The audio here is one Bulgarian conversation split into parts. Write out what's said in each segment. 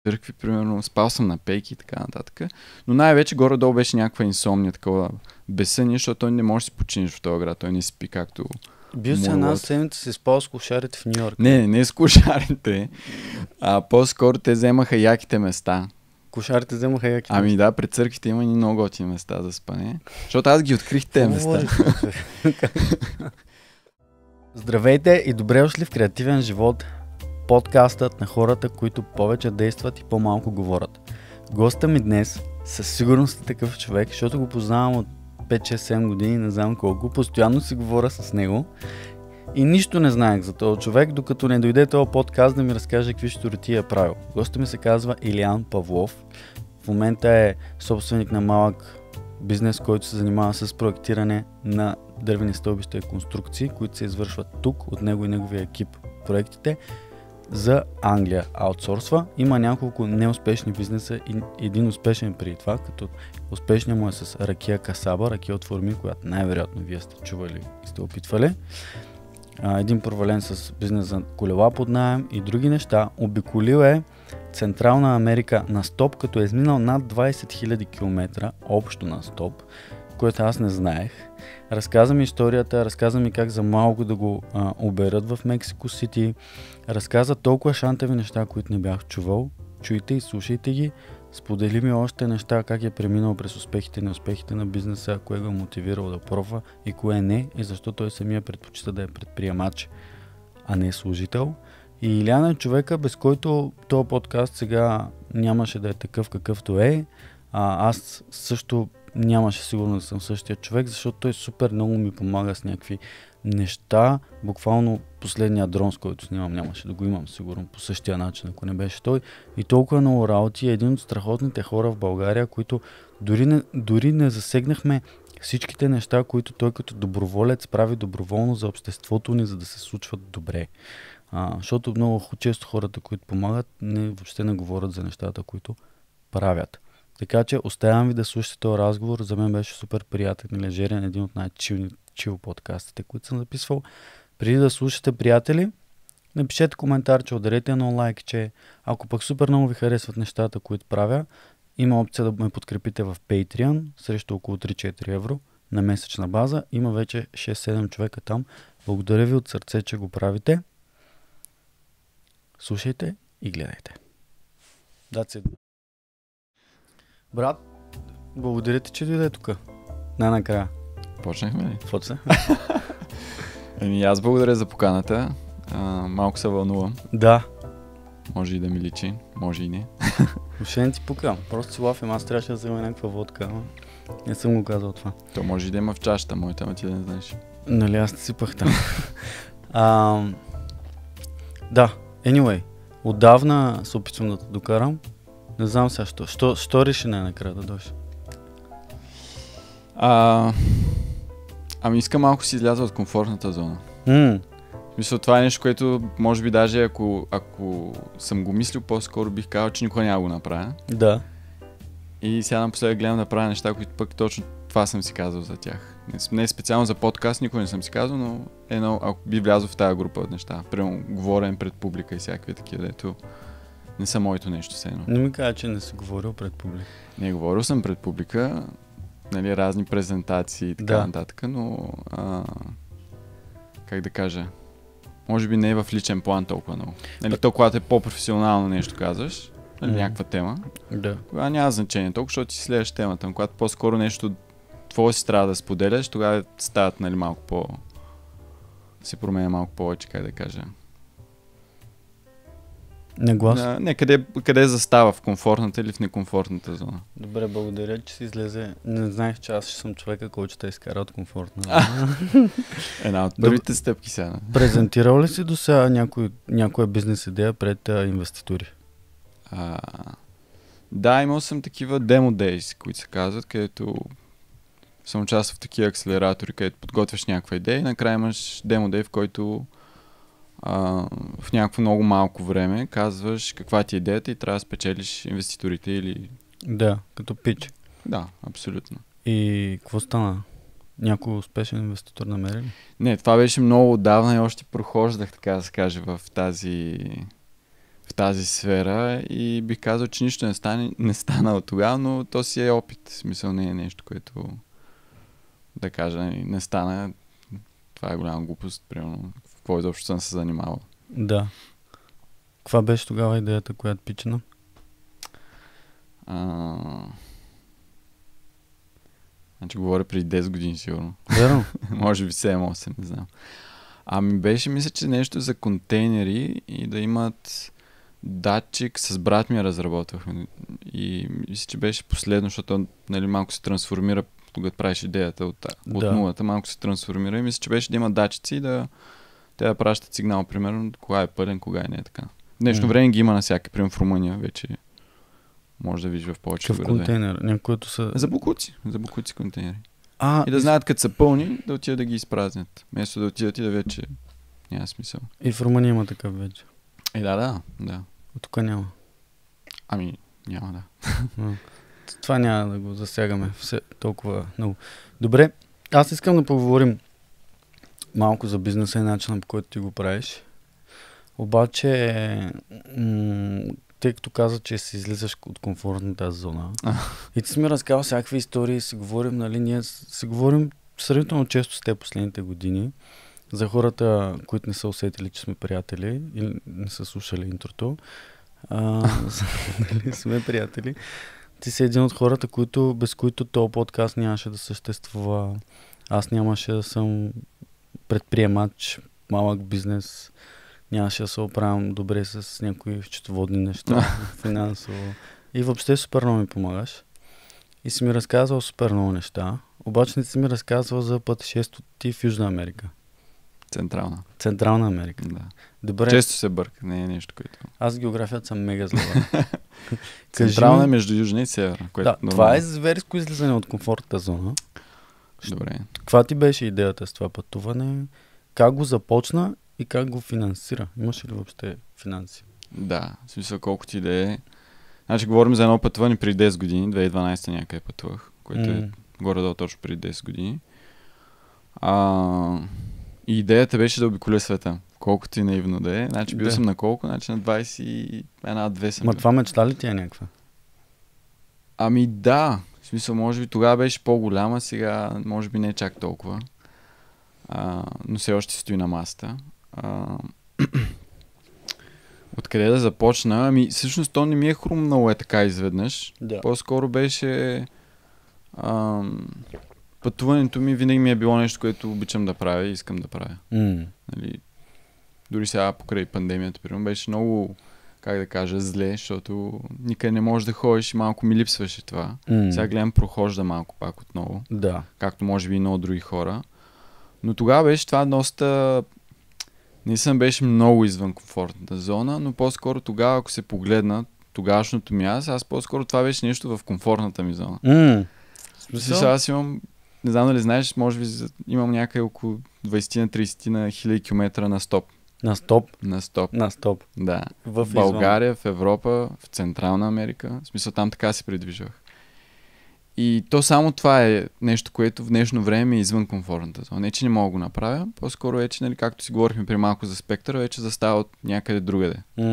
църкви, примерно, спал съм на пейки и така нататък. Но най-вече горе-долу беше някаква инсомния, такова безсъние, защото той не може да си починиш в този град. Той не спи както... Бил си една седмица си спал с кошарите в Нью Йорк. Не с кошарите, а по-скоро те вземаха яките места. Кошарите вземаха яките места? Ами да, пред църквите има и много готини места за спане. Защото аз ги открих те места. Здравейте и добре дошли в Креативен живот, подкастът на хората, които повече действат и по-малко говорят. Госта ми днес със сигурност е такъв човек, защото го познавам от 5-6-7 години, не знам колко, постоянно си говоря с него и нищо не знаех за този човек, докато не дойде този подкаст да ми разкаже какви щуротии е правил. Госта ми се казва Илиян Павлов, в момента е собственик на малък бизнес, който се занимава с проектиране на дървени стълбища и конструкции, които се извършват тук от него и неговия екип. Проектите за Англия аутсорсва. Има няколко неуспешни бизнеса и един успешен преди това, като успешният му е с ракия Касаба, ракия от форми, която най-вероятно вие сте чували и сте опитвали. Един провален с бизнес за колела под наем и други неща. Обиколил е Централна Америка на стоп, като е изминал над 20 000 км общо на стоп, което аз не знаех. Разказа ми историята, разказа ми как за малко да го оберат в Мексико Сити. Разказа толкова шантави неща, които не бях чувал. Чуйте и слушайте ги. Сподели ми още неща, как е преминал през успехите и неуспехите на бизнеса, кое го е мотивирало да пробва и кое не, и защо той самия предпочита да е предприемач, а не служител. И Илиян е човека, без който този подкаст сега нямаше да е такъв какъвто е. Аз също нямаше сигурно да съм същия човек, защото той супер много ми помага с някакви неща. Буквално последния дрон, с който снимам, нямаше да го имам сигурно по същия начин, ако не беше той. И толкова много работи е един от страхотните хора в България, които дори не засегнахме всичките неща, които той като доброволец прави доброволно за обществото ни, за да се случват добре. Защото много често хората, които помагат, въобще не говорят за нещата, които правят. Така че оставям ви да слушате този разговор. За мен беше супер приятен и лежерен, един от най-чил подкастите, които съм записвал. Преди да слушате, приятели, напишете коментар, че ударете едно лайк, че ако пък супер много ви харесват нещата, които правя, има опция да ме подкрепите в Patreon срещу около 3-4 евро на месечна база. Има вече 6-7 човека там. Благодаря ви от сърце, че го правите. Слушайте и гледайте. That's it. Брат, благодаря ти, че дойде тук. Накрая. Почнахме ли? Почна. Аз благодаря за поканата. Малко се вълнувам. Да. Може и да ми личи, може и не. Въобще не ти пукам. Просто си лафим. Аз трябваше да взема някаква водка, но не съм го казал това. То може и да има в чашата моята, ама ти да не знаеш. Нали, аз не сипах там. Да, anyway. Отдавна се опитвам да те докарам. Не знам сега що реши накрая да дойш? Ами искам малко си изляза от комфортната зона. Мисля, това е нещо, което може би даже ако съм го мислил, по-скоро бих казал, че никога няма го направя. Да. И сега напоследък гледам да правя неща, които пък точно това съм си казал за тях. Не специално за подкаст, никога не съм си казал, но ако би влязъл в тази група от неща. Примерно говорен пред публика и всякакви такива, дето не са моето нещо все едно. Не ми кажа, че не си говорил пред публика. Не, говорил съм пред публика, нали, разни презентации и така нататък, но как да кажа, може би не е в личен план толкова много. Нали, то, когато е по-професионално нещо казваш, нали, някаква тема, тогава няма значение толкова, защото си следваш темата, но когато по-скоро нещо твое си трябва да споделяш, тогава стават, нали, малко се променя малко повече, как да кажа. Негласно. Къде застава, в комфортната или в некомфортната зона. Добре, благодаря, че си излезе. Не знаех, че аз ще съм човека, който те изкара от комфортна зона. Една от първите стъпки сега. Презентирал ли си до сега някоя бизнес идея пред инвеститори? Да, имал съм такива demo days, които се казват, където съм участвал в такива акселератори, където подготвяш някаква идея и накрая имаш demo day, в който в някакво много малко време казваш каква ти е идеята и трябва да спечелиш инвеститорите или... Да, като пич. Да, абсолютно. И какво стана? Някой успешен инвеститор намери ли? Не, това беше много отдавна и още прохождах, така да се каже, в в тази сфера и бих казал, че нищо не стана от тогава, но то си е опит. В смисъл не е нещо, което да кажа, не стана. Това е голяма глупост, примерно. В какво изобщо съм се занимавал. Да. Каква беше тогава идеята, която пична? Значи говоря преди 10 години сигурно. Верно. Може би 7-8, не знам. Ами беше, мисля, че нещо за контейнери и да имат датчик. С брат ми я разработвахме. И мисля, че беше последно, защото нали, малко се трансформира, когато правиш идеята от нулата, малко се трансформира и мисля, че беше да има датчици и те да пращат сигнал, примерно, кога е пълен, кога е не е така. В днешно време ги има навсякъде, примерно в Румъния вече може да видиш в повечето градове. Какъв контейнер? Някои са... За бокуци контейнери. И да знаят, като са пълни, да отидат да ги изпразнят. Вместо да отидат и да вече няма смисъл. И в Румъния има такъв вече. Да. От тук няма. Ами, няма да. Това няма да го засягаме толкова много. Добре, аз искам да поговорим малко за бизнеса и начина, по който ти го правиш. Обаче, тъй като каза, че си излизаш от комфортната зона и ти си ми разказал всякакви истории, си говорим, нали, ние си говорим сравнително често с теб последните години за хората, които не са усетили, че сме приятели или не са слушали интрото. Нали, сме приятели. Ти си един от хората, без които този подкаст нямаше да съществува. Аз нямаше да съм предприемач, малък бизнес. Нямаше да се оправям добре с някои счетоводни неща, финансово. И въобще супер много ми помагаш. И си ми разказвал супер много неща. Обаче не си ми разказвал за пътешествието ти в Южна Америка. Централна Америка. Да. Добре. Често се бърка, не е нещо, което... Аз географията съм мега злава. Централна е между Южна и Севера. Да, това е зверско излизане от комфортната зона. Добре. Каква ти беше идеята с това пътуване? Как го започна и как го финансира? Имаш ли въобще финанси? Да, в смисъл колко ти да е. Значи говорим за едно пътуване преди 10 години, 2012 някъде пътувах, което е горе-долу точно преди 10 години. И идеята беше да обиколя света, колкото и наивно да е. Значи бил съм на колко? Значи на 21-2 съм. Ма това мечта ли ти е някаква? Ами да, в смисъл може би тогава беше по-голяма, сега може би не чак толкова. Но все още стои на масата. Откъде да започна? Ами всъщност то не ми е хрумнало така изведнъж. Да. По-скоро беше... пътуването ми винаги ми е било нещо, което обичам да правя и искам да правя. Нали, дори сега покрай пандемията, примерно, беше много, как да кажа, зле, защото никъде не можеш да ходиш и малко ми липсваше това. Сега гледам, прохожда малко пак отново. Да. Както може би и много други хора. Но тогава беше това доста... Не съм беше много извън комфортната зона, но по-скоро тогава, ако се погледна тогавашното ми аз по-скоро това беше нещо в комфортната ми зона. Сега аз имам, не знам дали знаеш, може би имам някъде около 20-30 хиляди километра на стоп. На стоп? На стоп. Да. В България, в Европа, в Централна Америка. В смисъл там така се придвижвах. И то само това е нещо, което в днешно време е извън комфортната зона. Не, че не мога да го направя, по-скоро вече, нали, както си говорихме при малко за спектъра, вече застава от някъде другаде.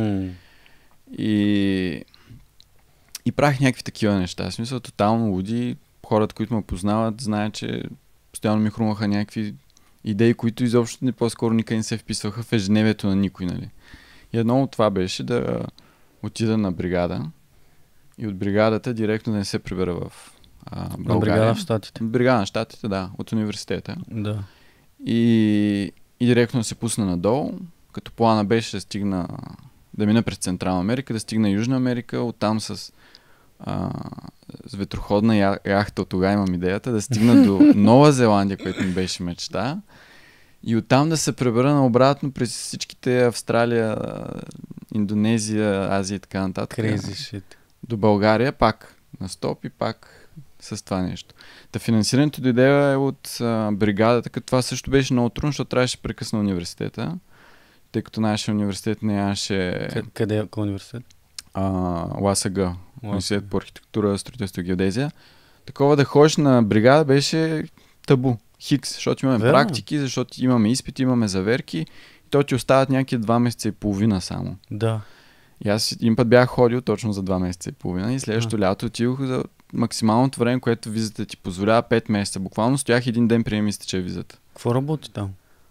И правих някакви такива неща. В смисъл тотално луди. Хората, които ме познават, знаят, че постоянно ми хрумваха някакви идеи, които изобщо по-скоро никъде не се вписваха в ежедневието на никой, нали. И едно от това беше да отида на бригада и от бригадата директно да не се прибера в България. Бригада в Щатите. Бригада на Щатите, да, от университета. Да. И директно се пусна надолу, като плана беше да мина през Централна Америка, да стигна Южна Америка, оттам с ветроходна яхта, от тогава имам идеята, да стигна до Нова Зеландия, което ми беше мечта. И оттам да се пребера наобратно през всичките Австралия, Индонезия, Азия и така нататък. Crazy shit. До България, пак на стоп и пак с това нещо. Та финансирането дойде от бригадата, като това също беше много трудно, защото трябваше да прекъсна университета, тъй като нашия университет нямаше... Къде е университет? ЛАСАГ, университет по архитектура, строителство и геодезия. Такова да ходиш на бригада беше табу. Хикс, защото имаме практики, защото имаме изпити, имаме заверки. И то ти остават някакви 2 месеца и половина само. Да. И аз един път бях ходил точно за 2 месеца и половина и следващото лято отидох за максималното време, което визата ти позволява 5 месеца. Буквално стоях един ден преди ми изтече визата. Какво работи там?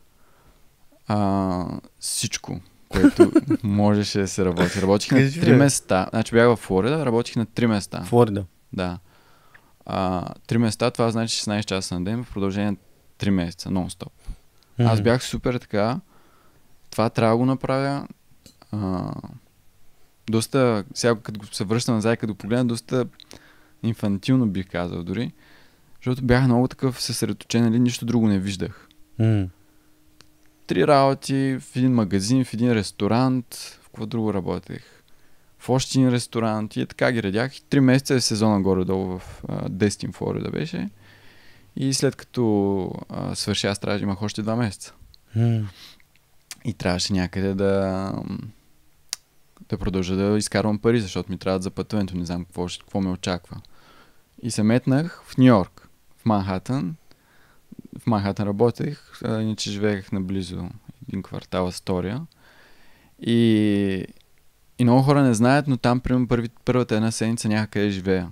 Всичко, което можеше да се работи. Работих на 3 места. Значи бях в Флорида, работих на 3 места. Флорида? Да. 3 места, това значи 16 часа на ден в продължение на 3 месеца, нон-стоп. Аз бях супер така. Това трябва да го направя. Доста, сега като се връщам назад, като погледна, доста инфантилно бих казал дори. Защото бях много такъв съсредоточен, нали, нищо друго не виждах. 3 работи в един магазин, в един ресторант, в какво друго работех. В още един ресторант и така ги редях. 3 месеца е сезона горе-долу в Дестин, Флорида беше. И след като свърши аз стража, имах още 2 месеца. И трябваше някъде да продължа да изкарвам пари, защото ми трябват за пътуването, не знам какво ме очаква. И се метнах в Ню-Йорк, в Манхатън. В Манхатън работех, иначе живеех наблизо един квартал Астория. И много хора не знаят, но там примерно първата една седмица някъде живея.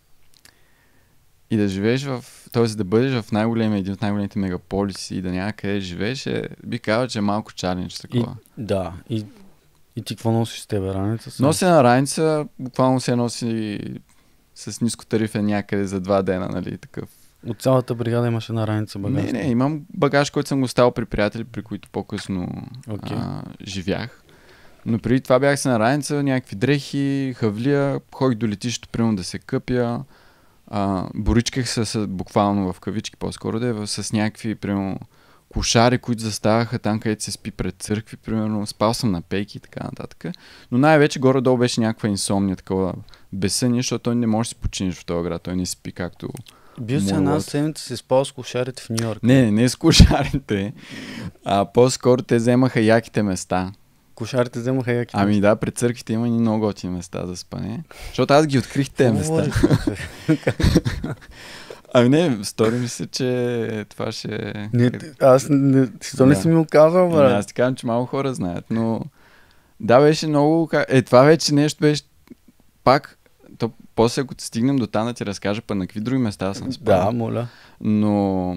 И да живееш т.е. да бъдеш в един от най-големите мегаполиси и да някъде живееш, би казал, че е малко чалендж такова. И ти какво носиш с тебе, раница? Носи на раница, буквално се носи с ниско тарифен някъде за 2 дена, нали, такъв. От цялата бригада имаш една раница багаж? Не, имам багаж, който съм го оставил при приятели, при които по-късно живях. Но преди това бях се на раница, някакви дрехи, хавлия, ходих до летището, примерно да се къпя. Боричках се буквално в кавички по-скоро, с някакви, примерно, кошари, които заставаха там, където се спи пред църкви, примерно. Спал съм на пейки и така нататък. Но най-вече горе-долу беше някаква инсомния, такова безсъние, защото той не може да си починиш в този град. Той не спи както... Бил си една седмица се спал с кошарите в Ню-Йорк. Не с кошарите. По-скоро те вземаха яките места. Кошарите вземаха яките места? Ами да, пред църквите има и много готини места за спане. Защото аз ги открих те места. Ами не, стори ми се, че това ще... Аз не си ми го казал, бе. Аз ти казвам, че малко хора знаят, но... Да, беше много... Това вече нещо беше... Пак, после ако стигнем до там да ти разкажа на какви други места съм спал. Да, моля. Но...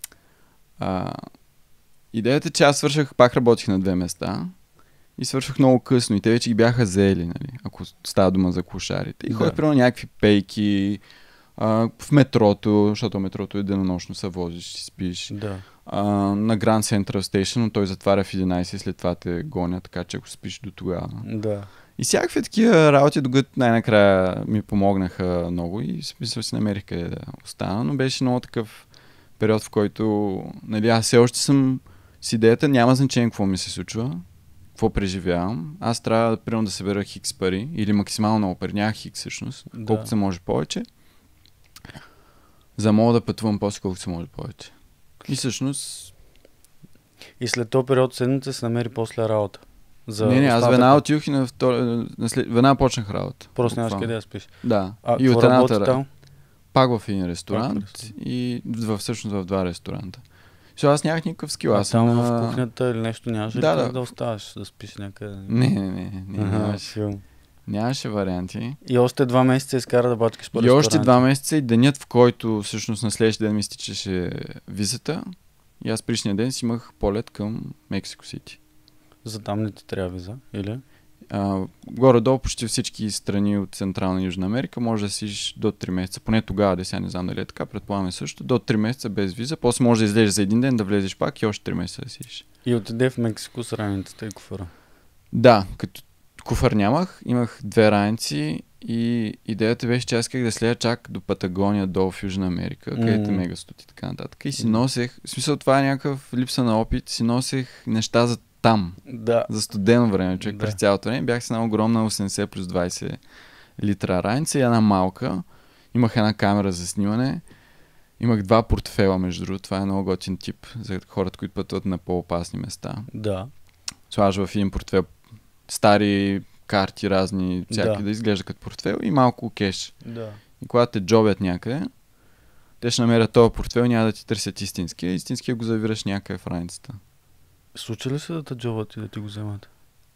идеята е, че аз пак работих на 2 места и свърших много късно и те вече ги бяха заели, нали, ако става дума за кошарите. И ходят примерно някакви пейки, в метрото, защото метрото е денонощно се возиш и спиш. Да. На Grand Central Station, но той затваря в 11 и след това те гоня, така че ако спиш до тогава. Да. И всякакви такива работи, докато най-накрая ми помогнаха много и смисъл си намерих къде да остана, но беше много такъв период, в който, нали, аз все още съм с идеята, няма значение какво ми се случва, какво преживявам. Аз трябва примерно да събера хикс пари или максимално много пари, няма хикс всъщност, колкото се може повече, за да мога да пътувам после колкото се може повече. И всъщност... И след този период седмица се намери после работа. Аз веднага отидох и веднага почнах работа. Просто нямаш къде да спиш. Да. И от едната пак в един ресторант и всъщност в 2 ресторанта. Защото аз нямах никакъв скил. Аз там в кухнята или нещо нямаше да оставаш да спиш някъде? Не, нямаше варианти. И още 2 месеца изкара да бачкаш по ресторанти. И още 2 месеца и денят, в който всъщност на следващия ден ми изтичаше визата и аз предишния ден си имах полет към Мексико Сити. За там не ти трябва виза, или? Горе-долу почти всички страни от Централна и Южна Америка може да си до 3 месеца. Поне тогава, сега не знам дали е така, предполагаме също. До 3 месеца без виза. После може да излезеш за един ден, да влезеш пак и още 3 месеца да сидиш. И отиде в Мексико с раницата и куфара? Да, като куфар нямах. Имах 2 раници и идеята беше, че аз исках да следя чак до Патагония, долу в Южна Америка, където е мегастот и така нататък. И си носех, в смисъл това е някакъв липса на опит, си носех неща за там. Да. За студено време, човек през цялото време. Бях с една огромна 80 плюс 20 литра раница и една малка. Имах една камера за снимане. Имах 2 портфела, между другото. Това е много готин тип за хората, които пътуват на по-опасни места. Да. Слагаш в един портфел стари карти, разни, всяки да изглежда като портфел и малко кеш. Да. И когато те джобят някъде, те ще намерят този портфел и няма да ти търсят истинския. Истинския го завираш някъде в раницата. Случи ли се да те джобват и да ти го вземат?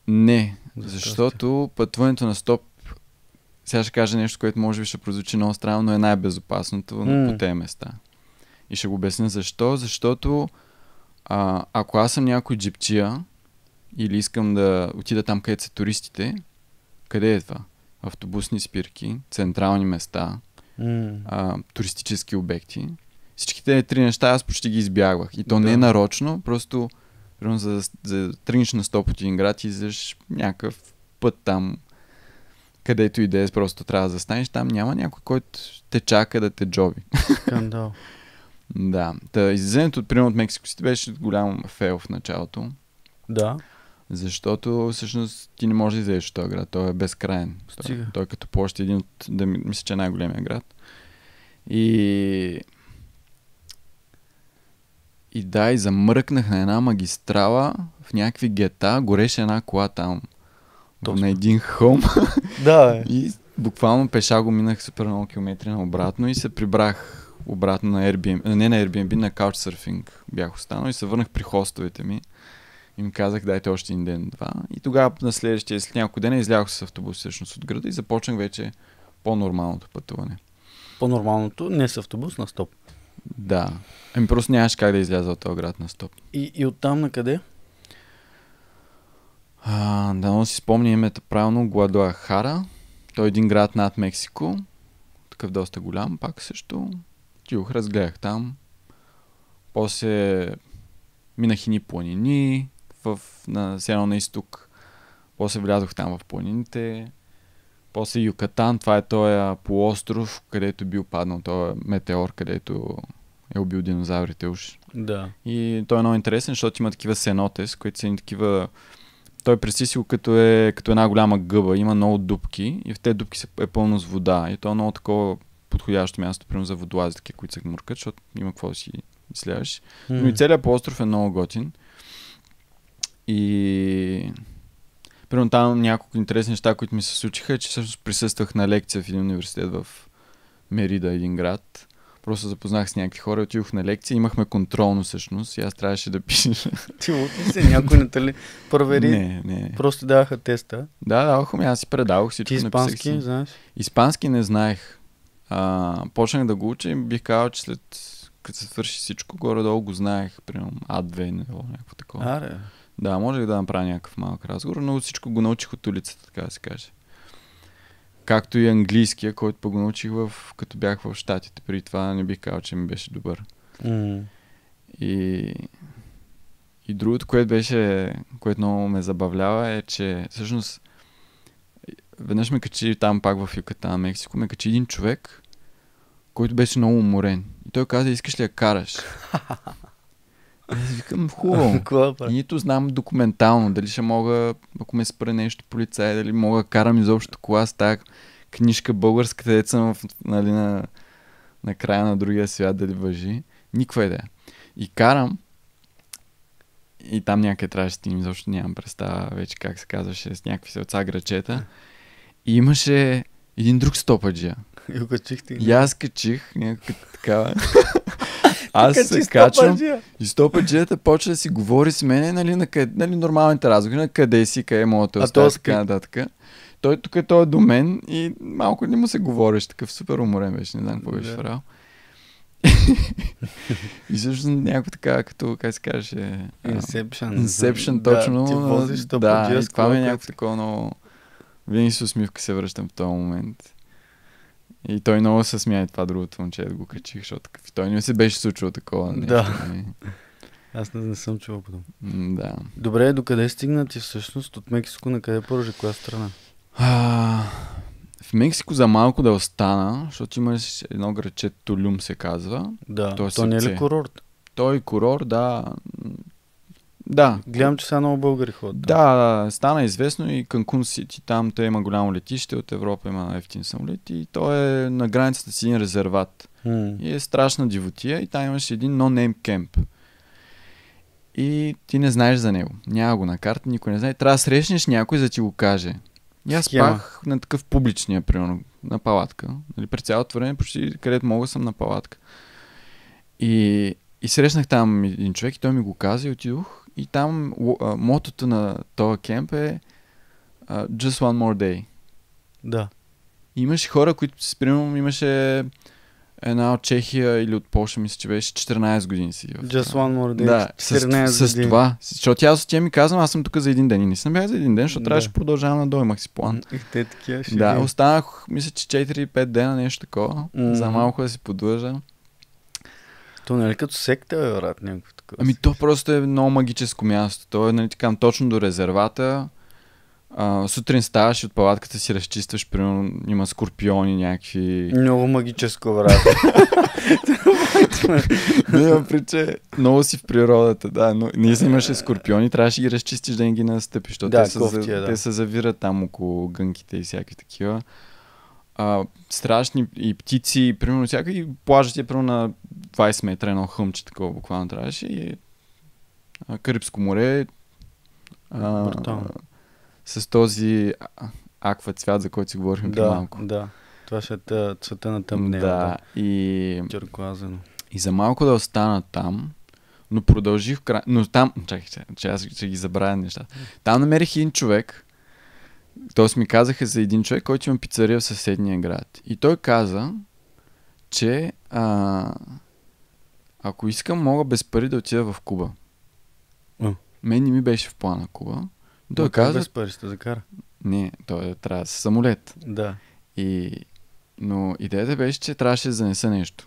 Не, защото пътуването на стоп, сега ще кажа нещо, което може би ще прозвучи много странно, но е най-безопасното по тези места. И ще го обясня защо. Защото ако аз съм някой джипчия или искам да отида там, където са туристите, къде е това? Автобусни спирки, централни места, туристически обекти. Всичките три неща аз почти ги избягвах. И то не е нарочно, просто за да тръгнеш на стоп от един град и излезеш някакъв път там, където и да е, просто трябва да застанеш. Там няма някой, който те чака да те джоби. Скандал. Да. Излизането примерно от Мексико Сити беше голям фейл в началото. Да. Защото всъщност ти не можеш да излезеш от този град. Той е безкрайен. Той като площ е един от, мисля, че е най-големия град. И замръкнах на една магистрала в някакви гета. Гореше една кола там. На един хълм. Да, И буквално пеша го минах супер много километри наобратно и се прибрах обратно на Airbnb. Не на Airbnb, на Couchsurfing бях останал и се върнах при хостовете ми. И ми казах, дайте още един ден-два. И тогава на следващия, след няколко дена, излязох с автобус всъщност от града и започнах вече по-нормалното пътуване. По-нормалното? Не с автобус, на стоп. Да. Просто нямаш как да изляза от този град на стоп. И оттам на къде? Да си спомня името правилно, Гуадалахара. Той е един град над Мексико. Такъв доста голям, пак също. Тюх, разгледах там. После минах ини планини на северно на изток. После влязох там в планините. После Юкатан, това е този полуостров, където бил паднал този метеор, където е убил динозаврите уж. Да. И той е много интересен, защото има такива сенотес, които са такива... Той представи си го като една голяма гъба, има много дупки и в тези дупки е пълно с вода. И то е много такова подходящо място, примерно за водолазите, които се гмуркат, защото има какво да си изследваш. Но и целият полуостров е много готин. И примерно там няколко интересни неща, които ми се случиха, че всъщност присъствах на лекция в един университет в Мерида, един град. Просто запознах с някакви хора, отидох на лекция, имахме контролно всъщност и аз трябваше да пиша. Ти лути се, някой не те ли провери? Не. Просто даваха теста. Да, даваха ми, аз си предавах всичко. Ти испански, знаеш? Испански не знаех. Почнах да го уча и бих казал, че след като се свърши всичко, горе-долу го знаех, примерно А2 ниво, някакво такова. Аре. Да, можех да направя някакъв малък разговор, но всичко го научих от улицата, така да се каже. Както и английския, който пък го научих като бях в Щатите. Преди това не бих казал, че ми беше добър. И другото, което много ме забавлява е, че всъщност веднъж ме качи там пак в Юкатан, Мексико, ме качи един човек, който беше много уморен. И той каза, искаш ли да караш? Аз викам, хубаво. И нито знам документално, дали ще мога, ако ме спре нещо полицай, дали мога да карам изобщо кола с тази книжка българска, където съм на края на другия свят, дали важи. Никаква идея. И карам и там някъде трябваше да стигнем, защото нямам представа вече как се казваше, с някакви селца грачета. И имаше един друг стопаджия. И аз качих някаква такава. Аз се качвам и стопаджията почва да си говори с мене, нали нормалните разговори, на къде си, къде мога да оставя, така нататък. Той тук е до мен и малко не му се говориш, такъв супер уморен беше, не знам какво беше правил. И също някакво така, като, как се каже... Inception, точно. Да, ти возиш да, и това ми е някакво такова много... Винаги с усмивка се връщам в този момент. И той много се смя и това другото момче да го качих, защото той не се беше случило такова нещо. Да. Аз не съм чувал по това. Да. Добре, докъде стигна ти всъщност? От Мексико на къде поръжи? Коя страна? В Мексико за малко да остана, защото имаш едно градче, Тулюм се казва. Да, то не е ли курорт? Той е курорт, да. Да. Гледам, че са много българи ходят. Да, стана известно и Канкун Сити, там той има голямо летище, от Европа има ефтин самолет и той е на границата си един резерват. И е страшна дивотия и там имаш един no-name кемп. И ти не знаеш за него. Няма го на карта, никой не знае. Трябва да срещнеш някой, за да ти го каже. И аз спах на такъв публичния, примерно, на палатка. Нали, през цялото време, почти където мога съм на палатка. И срещнах там един човек и той ми го каза и отидох. И там мотото на този кемп е Just One More Day. Да. Имаше хора, които, примерно, имаше една от Чехия или от Полша, мисля, че беше 14 години си. Just One More Day. Да, 14 с това. Защото аз от тя ми казвам, аз съм тук за един ден. И не съм бях за един ден, защото трябваше да продължавам на дой, имах си план. Те такива ще Да, останах, мисля, че 4-5 дена, нещо такова. За малко да си подлъжа. То нали като секта, бе, брат, някакво такова. Ами то просто е много магическо място. То е, нали, така, точно до резервата. Сутрин ставаш и от палатката си разчистваш, примерно има скорпиони някакви. Много магическо, брат. Не имам приче, много си в природата, да, но ние си имаше скорпиони, трябваше да ги разчистиш да не ги настъпиш, защото те се завират там около гънките и всякакви такива. Страшни и птици, примерно всякакви, плажът е примерно на 20 метра, едно хъмче такова буквално трябваше и Карибско море. С този аква цвят, за който си говорихме преди малко. Да, това ще е цвета на тъмнея. Да, и... Тюркуазено. И за малко да остана там, но продължих в край... Но там... Чакай, че аз ще ги забравя нещата. Там намерих един човек, т.е. ми казаха за един човек, който има пицария в съседния град. И той каза, че ако искам, мога без пари да отида в Куба. Мен не ми беше в плана Куба. Той каза... без пари ще закара. Не, той трябва с самолет. Да. Но идеята беше, че трябваше да занеса нещо.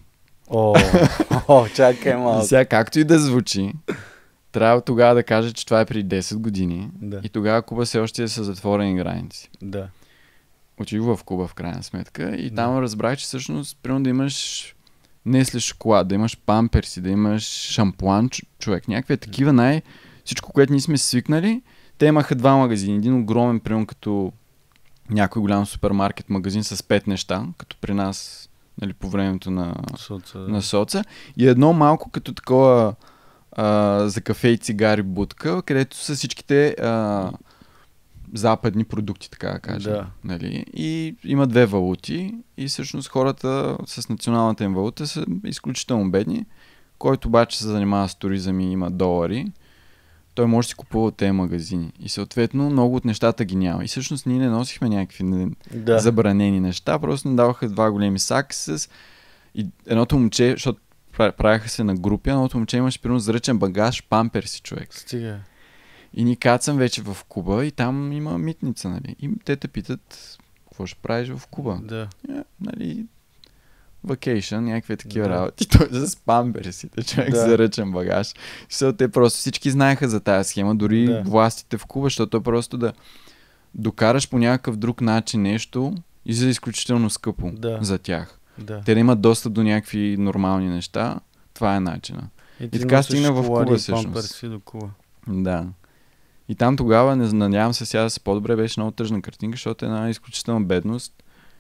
Чакай малко. И сега, както и да звучи, трябва тогава да кажа, че това е преди 10 години. Да. И тогава Куба все още е с затворени граници. Да. Отидох в Куба в крайна сметка и там разбрах, че всъщност примерно да имаш Несле шоколад, да имаш памперси, да имаш шампуан, човек, някакви такива всичко, което ние сме свикнали. Те имаха два магазини. Един огромен, примерно като някой голям супермаркет магазин с 5 неща, като при нас, нали, по времето на соца. И едно малко като такова за кафе и цигари будка, където са всичките западни продукти, така да кажем. Да. Нали? И има две валути и всъщност хората с националната им валута са изключително бедни. Който обаче се занимава с туризъм и има долари, той може да си купува от тези магазини. И съответно много от нещата ги няма. И всъщност ние не носихме някакви забранени неща, просто ни даваха два големи саки с... И едното момче, защото правяха се на групи, едното момче имаше примерно за ръчен багаж, памперси, човек. Стига. И ни кацам вече в Куба и там има митница, нали. И те те питат, какво ще правиш в Куба? Да. Нали... Vacation, някакви такива работи. Той с памперсите, човек за ръчен багаж. Защото те просто всички знаеха за тази схема, дори властите в Куба, защото просто да докараш по някакъв друг начин нещо и за изключително скъпо за тях. Да. Те да имат достъп до някакви нормални неща. Това е начина. И така стигна в Куба всъщност. До Куба. Да. И там тогава, надявам се сега да се по-добре, беше много тъжна картинка, защото е една изключителна бедност.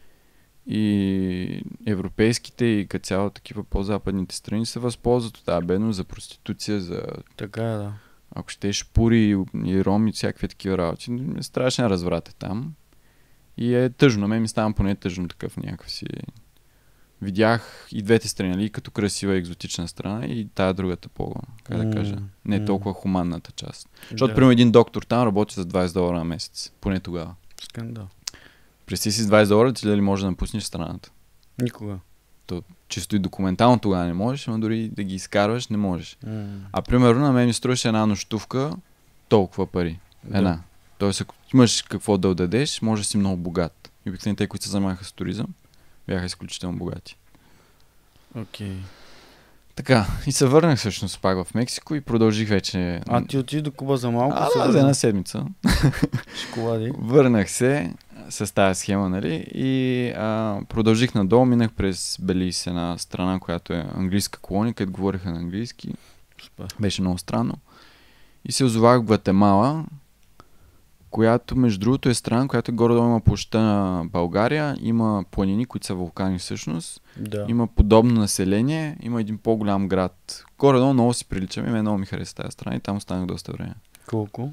И европейските и като цяло такива по-западните страни се възползват от тази бедност за проституция, за... Така е, да. Ако ще шпури и роми, всякакви такива работи. Страшен разврат е там. И е тъжно. Мен ми става поне тъжно такъв някакъв си. Видях и двете страни, нали, като красива екзотична страна и тая другата как да кажа, не е толкова хуманната част. Защото, примерно, един доктор там работи за $20 на месец. Поне тогава. Скандал. Представи си с $20, ти дали може да напуснеш страната? Никога. То чисто и документално тогава не можеш, но дори да ги изкарваш не можеш. А примерно на мен ми струваше една нощувка толкова пари. Една. Тоест, ако имаш какво да отдадеш, може да си много богат. И обикновено те, които се занимаваха с туризъм, бяха изключително богати. Окей. Така, и се върнах всъщност пак в Мексико и продължих вече... Ти отиди до Куба за малко? За една седмица. Шоколади. Върнах се с тази схема, нали, и продължих надолу, минах през Белиз, една страна, която е английска колония, където говориха на английски. Беше много странно. И се озовах в Гватемала, която между другото е страна, която горе-долу има площта на България, има планини, които са вулкани всъщност, има подобно население, има един по-голям град. Горе-долу много си приличам и много ми хареса тази страна и там останах доста време. Колко?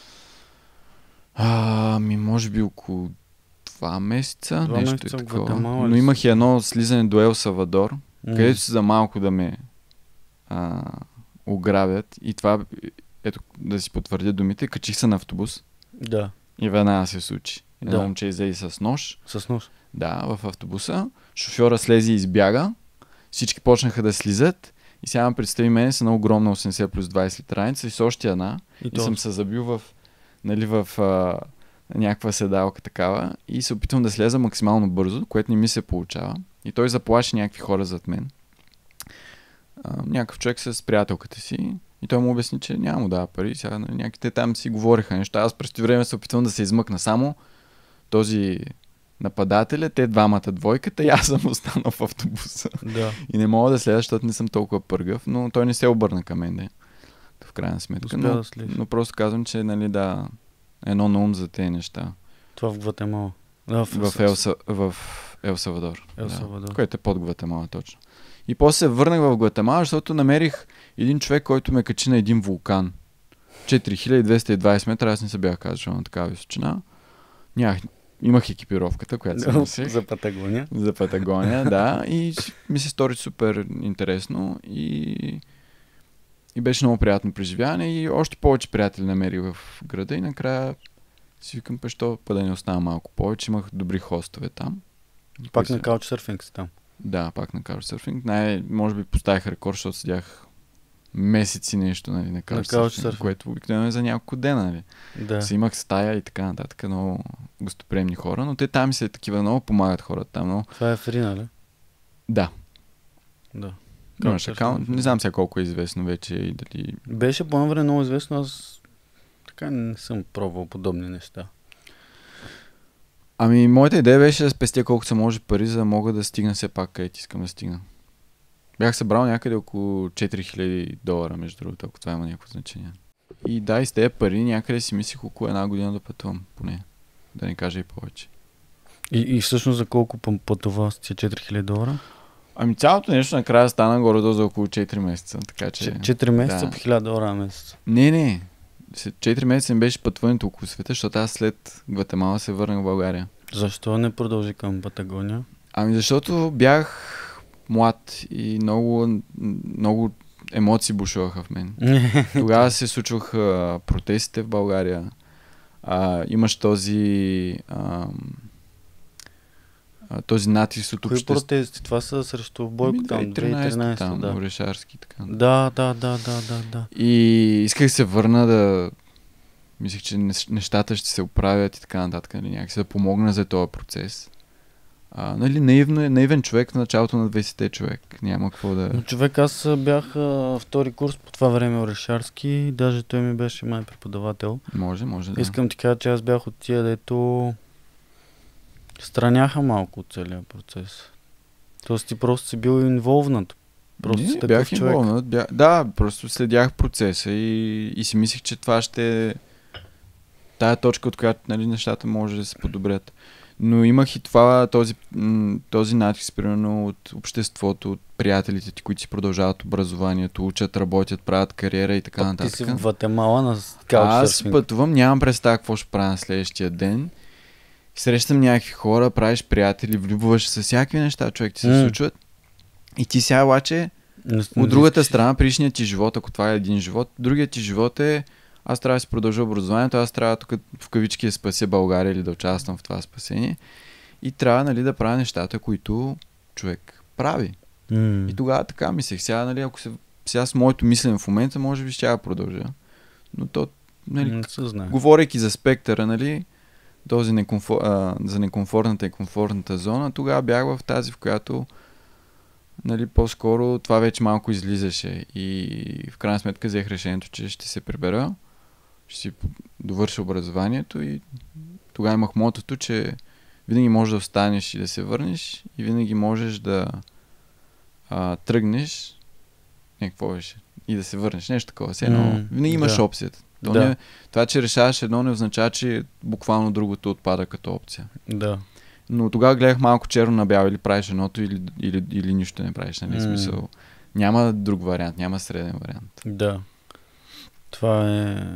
Може би около 2 месеца, нещо е такова. Но имах и едно слизане до Ел Салвадор, където си за малко да ме ограбят и това, ето да си потвърдя думите, качих се на автобус. Да. И веднага се случи. Едно момче излезе с нож. С нож? Да, в автобуса. Шофьора слезе и избяга. Всички почнаха да слизат. И сега представи мене с една огромна 80 плюс 20 литраница и с още една. И съм се забил в някаква седалка такава и се опитвам да сляза максимално бързо, което не ми се получава. И той заплаши някакви хора зад мен. Някакъв човек с приятелката си и той му обясни, че няма му дава пари. Сега някаките там си говориха нещо. Аз през това време се опитвам да се измъкна само този нападателя, те двамата, двойката и аз съм останал в автобуса. Да. И не мога да следя, защото не съм толкова пъргав, но той не се обърна към мен. В крайна сметка. Но просто казвам, че едно на ум за тези неща. Това в Гватемала. В Ел Салвадор. Което е под Гватемала точно. И после се върнах в Гватемала, защото намерих един човек, който ме качи на един вулкан. 4220 метра, аз не се бях казал на такава височина. Имах екипировката, която се носих. За Патагония. За Патагония, да. И ми се стори супер интересно и беше много приятно преживяване и още повече приятели намерих в града и накрая си викам, защо да не остана малко повече. Имах добри хостове там. Пак на каучсърфинг си там? Да, пак на каучсърфинг. Може би поставих рекорд, защото седях месеци нещо на каучсърфинг, което обикновено е за няколко дена. Нали. Да. Си имах стая и така нататък, много гостоприемни хора, но те там са такива, много помагат хората там. Но... Това е фри, нали? Да. Да. Не знам сега колко е известно вече и дали... Беше по едно време много известно, аз така не съм пробвал подобни неща. Моята идея беше да спестя колкото се може пари, за да мога да стигна все пак където искам да стигна. Бях събрал някъде около $4000, между другото, ако това има някакво значение. И с тези пари някъде си мислих около една година да пътувам, поне. Да не кажа и повече. И всъщност за колко пътува с тия $4000? Цялото нещо накрая стана горе-долу за около 4 месеца. Така че... 4 месеца по $1000 на месец? Не. 4 месеца ми беше пътуването около света, защото аз след Гватемала се върнах в България. Защо не продължи към Патагония? Защото бях млад и много емоции бушуваха в мен. Тогава се случваха протестите в България. Имаш този натиск от обществото. Кои протести? Това са срещу Бойко там, 2013 там, да. Орешарски така. Да. И исках се върна да... Мислех, че нещата ще се оправят и така нататък, нали, някакси да помогна за този процес. Наивен човек в началото на 20-те човек. Няма какво да... Човек, аз бях втори курс по това време Орешарски, даже той ми беше май преподавател. Може да. Искам ти кажа, че аз бях от тия, дето страняха малко от целия процес. Тоест ти просто си бил инволвнат. Просто си такъв човек. Инволвнат. Да, просто следях процеса и си мислих, че това ще е тая точка, от която, нали, нещата може да се подобрят. Но имах и този натиск, примерно, от обществото, от приятелите ти, които си продължават образованието, учат, работят, правят кариера и така нататък. Ти си в Гватемала на каучсърфинг. Аз пътувам, нямам представа какво ще правя на следващия ден. Срещам някакви хора, правиш приятели, влюбваш се, всякакви неща, човек, ти се случват. И ти сега обаче от другата страна, предишният ти живот, ако това е един живот, другият ти живот е: аз трябва да си продължа образованието, аз трябва тук в кавички да спася България или да участвам в това спасение. И трябва, нали, да правя нещата, които човек прави. И тогава така мислех. Сега, нали, сега с моето мислене в момента, може би ще я продължа. Но то, нали, говорейки за спектъра, нали, за некомфортната и комфортната зона, тогава бях в тази, в която, нали, по-скоро това вече малко излизаше. И в крайна сметка взех решението, че ще се прибера, ще си довърша образованието и тогава имах мотото, че винаги можеш да останеш и да се върнеш и винаги можеш да тръгнеш какво беше и да се върнеш. Нещо такова. Винаги имаш опцията. Това, че решаваш едно, не означава, че буквално другото отпада като опция. Да. Но тогава гледах малко черно на бяло, или правиш едното, или нищо не правиш. Нали? Смисъл, няма друг вариант, няма среден вариант. Да. Това е...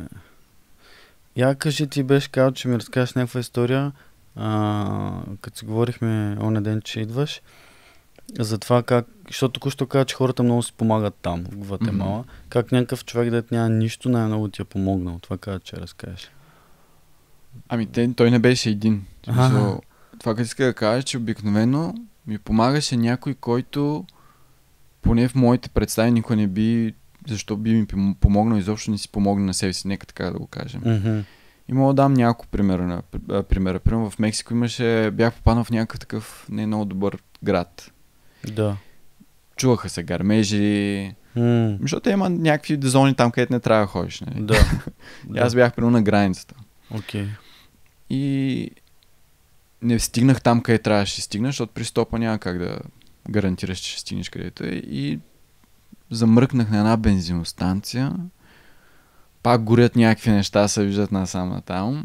Я кажи, ти беше казал, че ми разкажеш някаква история, като си говорихме оня ден, че идваш, за това как, защото току-що каза, че хората много си помагат там, в Гватемала, как някакъв човек, дет няма нищо, най-много ти е помогнал. Това каза, че разкажеш. Ами той не беше един. Това като иска да кажа, че обикновено ми помагаше някой, който поне в моите представи никой не би, защо би ми помогнал, изобщо не си помогна на себе си, нека така да го кажем. Mm-hmm. И мога да дам няколко примера. Примерно в Мексико бях попаднал в някакъв такъв не много добър град. Да. Чуваха се гармежи. Защото има някакви зони там, където не трябва да ходиш. Нали? Да. Аз бях примерно на границата. Okay. И не стигнах там, къде трябваше да стигна, защото при стопа няма как да гарантираш, че ще стигнеш където е. И замръкнах на една бензиностанция. Пак горят някакви неща, се виждат насам там.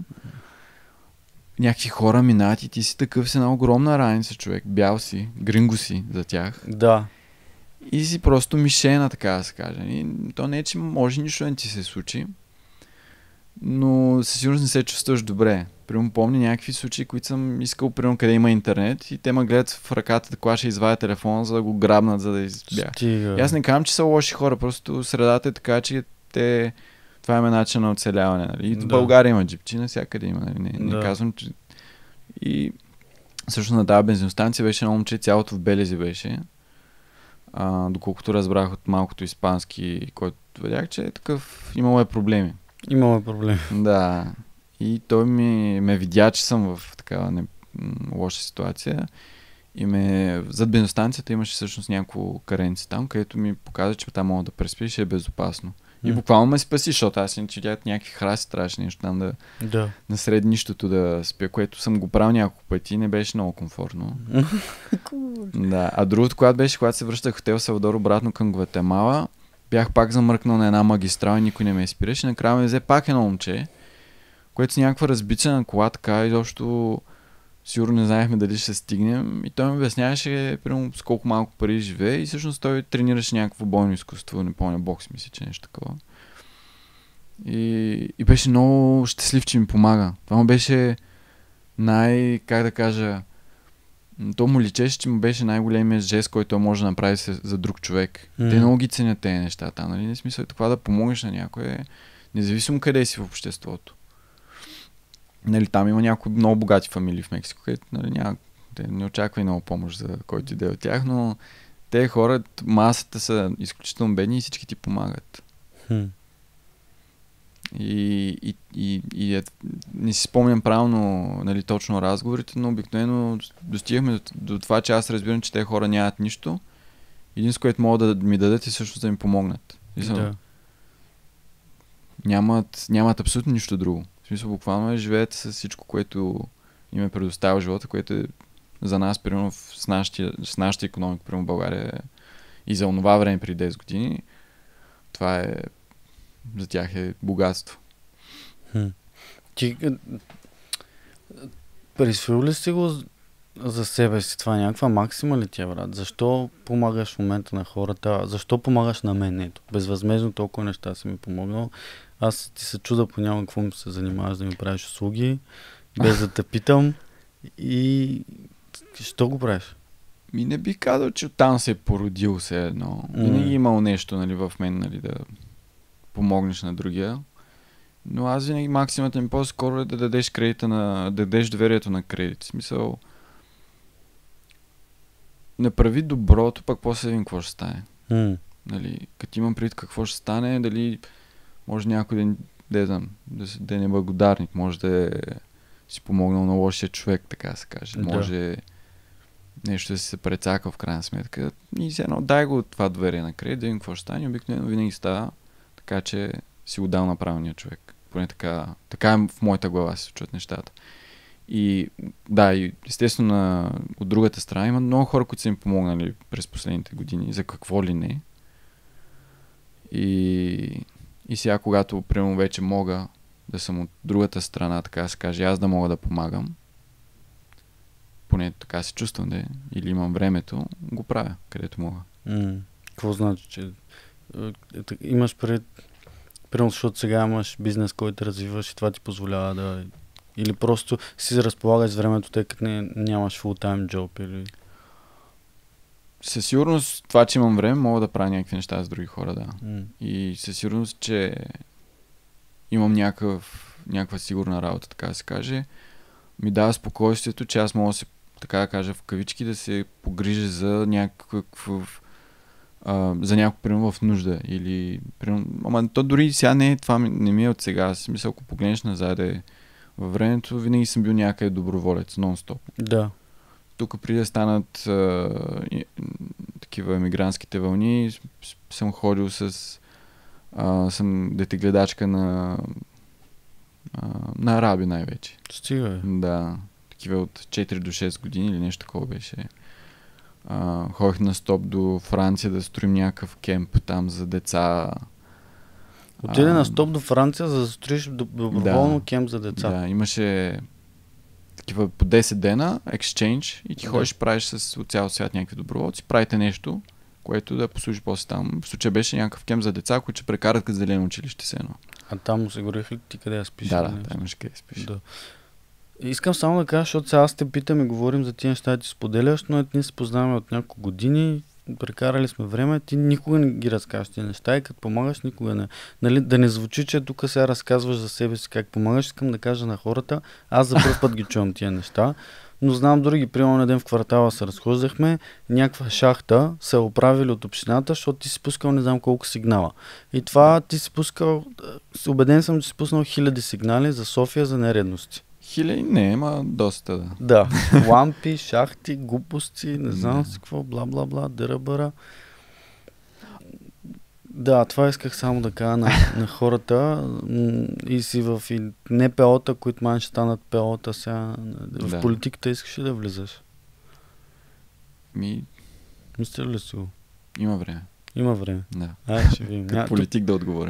Някакви хора минат и ти си такъв с една огромна раница, човек. Бял си, гринго си за тях. Да. И си просто мишена, така да се каже. И то не е, че може нищо да не ти се случи, но със сигурност не се чувстваш добре. Примерно помня някакви случаи, които съм искал, примерно къде има интернет и те ме гледат в ръката, така ще извадя телефона, за да го грабнат, за да избягат. И аз не казвам, че са лоши хора, просто средата е така, че това е начин на оцеляване. Нали? И в България има джипчи, навсякъде има. Нали? Не казвам, че... И също на тази бензиностанция беше едно момче, цялото в белези беше. Доколкото разбрах от малкото испански, който видях, че е такъв, имало е проблеми. Имало е проблеми. Да. И той ме видя, че съм в такава лоша ситуация и зад бензиностанцията имаше всъщност някакво каренци там, където ми показа, че там мога да преспи и ще е безопасно. И буквално ме спаси, защото аз не видях някакви храсти, трябваше нещо там насред нищото да спя, което съм го правил няколко пъти и не беше много комфортно. Да. А другото, когато се връщах в хотел Салвадор обратно към Гватемала, бях пак замръкнал на една магистрала и никой не ме спираше. Накрая ме взе пак едно момче, което с някаква разбица на кола, така изобщо сигурно не знаехме дали ще стигнем. И той ми обясняваше примерно с колко малко пари живее и всъщност той тренираше някакво бойно изкуство, не помня, бокс мисля, че нещо такова. И беше много щастлив, че ми помага. Това му беше как да кажа, то му личеше, че му беше най-големият жест, който може да направи за друг човек. Те много ги ценят тези неща. Нали? Не смисъл това да помогнеш на някой, независимо къде си в обществото. Нали, там има някои много богати фамилии в Мексико, където те не очаква и много помощ за който иде от тях, но те хора, масата са изключително бедни и всички ти помагат. И не си спомням правилно, нали, точно разговорите, но обикновено достигахме до това, че аз разбирам, че те хора нямат нищо. Единствено, което могат да ми дадат, е също да ми помогнат. Нямат абсолютно нищо друго. В смисъл, буквално живеят с всичко, което им е предоставил живота, което е за нас, примерно, с нашата икономика, примерно в България и за онова време преди 10 години, това е за тях е богатство. Ти присвоил ли си го за себе си? Това някаква максима ли ти е, брат? Защо помагаш в момента на хората? Защо помагаш на мен? Ето, безвъзмезно толкова неща си ми помогнал. Аз ти се чуда понякога какво ми се занимаваш да ми правиш услуги, без да те питам. И що го правиш? Не би казал, че оттам се е породил все едно. Винаги имал нещо, нали, в мен, нали, да помогнеш на другия. Но аз винаги максимата ми по-скоро е да дадеш дадеш доверието на кредит. В смисъл, направи доброто, пък после видим какво ще стане. Нали, като имам предвид какво ще стане, дали може някой да е неблагодарник, може да си помогнал на лошия човек, така да се каже. Може нещо да си се прецака в крайна сметка. И все едно дай го това доверие на кредит, да видим какво ще стане. Обикновено винаги става така, че си го дал на правилния човек. Поне така в моята глава се случват нещата. И да, и естествено от другата страна има много хора, които са им помогнали през последните години, за какво ли не. И сега, когато примерно вече мога да съм от другата страна, така да се каже, аз да мога да помагам, поне така се чувствам, или имам времето, го правя, където мога. Какво значи, че имаш примерно, защото сега имаш бизнес, който развиваш и това ти позволява да... Или просто си разполагаш с времето, тъй като нямаш full-time job или... Със сигурност това, че имам време, мога да правя някакви неща с други хора, да. И със сигурност, че имам някаква сигурна работа, така да се каже, ми дава спокойствието, че аз мога да се, така да кажа в кавички, да се погрижа за за някой, примерно, в нужда. Или, примерно, ама то дори сега това не ми е от сега. Аз мисля, ако погледнеш назад във времето, винаги съм бил някъде доброволец, нон-стоп. Да. Тук преди да станат такива емигрантските вълни, съм ходил съм детегледачка на араби най-вече. Стига. Да. Такива от 4 до 6 години или нещо такова беше. Ходих на стоп до Франция да строим някакъв кемп там за деца. Отиде на стоп до Франция, за да строиш доброволно кемп за деца. Да, имаше такива по 10 дена, exchange, и ти ходиш, правиш от цял свят някакви доброволци, правите нещо, което да послужи после там. В случая беше някакъв кемп за деца, които ще прекарат като зелено училище сено. А там осигурих ли ти къде да спиш? Да, там имаш къде да спиш. Да. Искам само да кажа, защото сега аз те питам и говорим за тия неща, ти споделяш, но ние се познаваме от няколко години, прекарали сме време, ти никога не ги разкажеш тия неща и като помагаш никога не. Нали, да не звучи, че тук сега разказваш за себе си как помагаш, искам да кажа на хората, аз за първ път ги чувам тия неща, но знам други, примерно на ден в квартала се разхождахме, някаква шахта се оправили от общината, защото ти си пускал не знам колко сигнала. И това ти си пускал, убеден съм, че си пуснал 1000 сигнали за София за нередности. 1000 не, ама доста, да. Да, лампи, шахти, глупости, не знам си какво, бла-бла-бла, дъръбъра. Да, това исках само да кажа на хората и си в НПО-та, които май ще станат ПО-та сега. В политиката искаш ли да влизаш? Мисля ли си го? Има време. Има време. Да. Ще видим. Като политик да отговоря.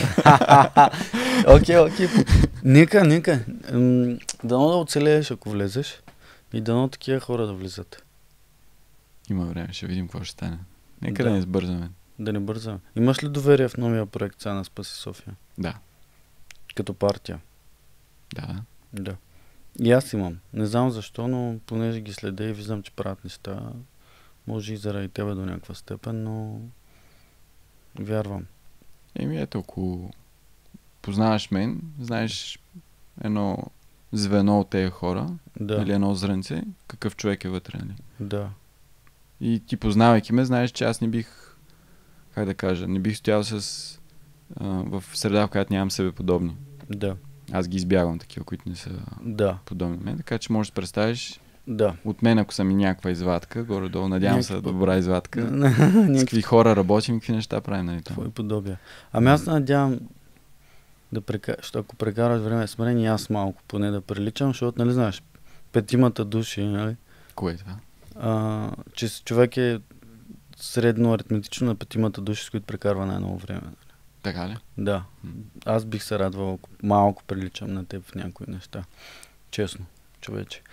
Окей. Нека. Дано да оцелееш, ако влезеш. И дано такива хора да влизат. Има време, ще видим какво ще стане. Нека да не избързаме. Да не бързаме. Имаш ли доверие в новия проект сега на Спаси София? Да. Като партия? Да. И аз имам. Не знам защо, но понеже ги следя и виждам, че правят неща, може и заради тебе до някаква степен, но вярвам. Ето, ако познаваш мен, знаеш едно звено от тези хора, или едно зрънце, какъв човек е вътре, нали? Да. И ти познавайки ме, знаеш, че аз не бих, как да кажа, не бих стоял в среда, в която нямам себе подобни. Да. Аз ги избягвам такива, които не са подобни на мен, така че можеш да представиш от мен, ако съм и някаква извадка, горе-долу, надявам се добра извадка, с какви хора работим, какви неща правим, нали? Твои подобия. Ами аз надявам ако прекараш време с мен и аз малко поне да приличам, защото, нали знаеш, 5 души, нали? Кое е това? Че човек е средно аритметично на 5 души, с които прекарва най-много време. Нали? Така ли? Да. Аз бих се радвал, ако малко приличам на теб в някои неща. Честно, човече.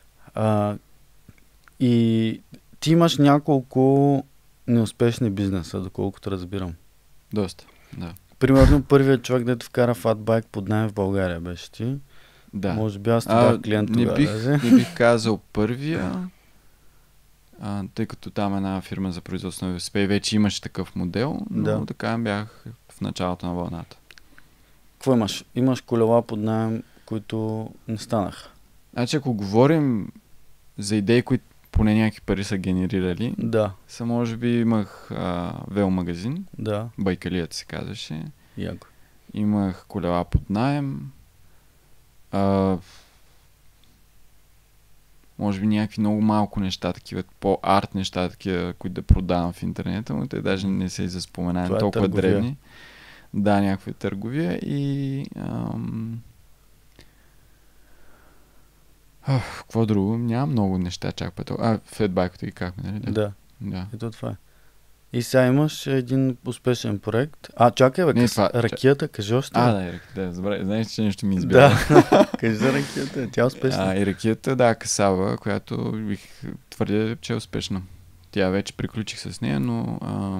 И ти имаш няколко неуспешни бизнеса, доколкото разбирам. Доста, да. Примерно първият човек, дето вкара фатбайк под наем в България беше ти. Да. Може би аз това клиент тогава. Не бих казал първия, тъй като там една фирма за производство на ВСП вече имаше такъв модел, но така бях в началото на вълната. Какво имаш? Имаш колела под наем, които не станаха. Значи, ако говорим за идеи, които поне някакви пари са генерирали, може би имах веломагазин, Байкалият се казваше. Яко. Имах колела под наем, може би някакви много малко неща, такива по-арт неща, такива, които да продавам в интернета, но те даже не се и за споменавам, толкова древни. Да, някаква търговия и какво друго? Няма много неща чак пътъл. Федбайкото ги казахме, нали? Да. Ето това е. И сега имаш един успешен проект. Чакай, ракията, кажи още. Знаеш, че нещо ми избяга. Кажи за ракията, тя е успешна. И ракията, касава, която бих твърдя, че е успешна. Тя вече приключих с нея, но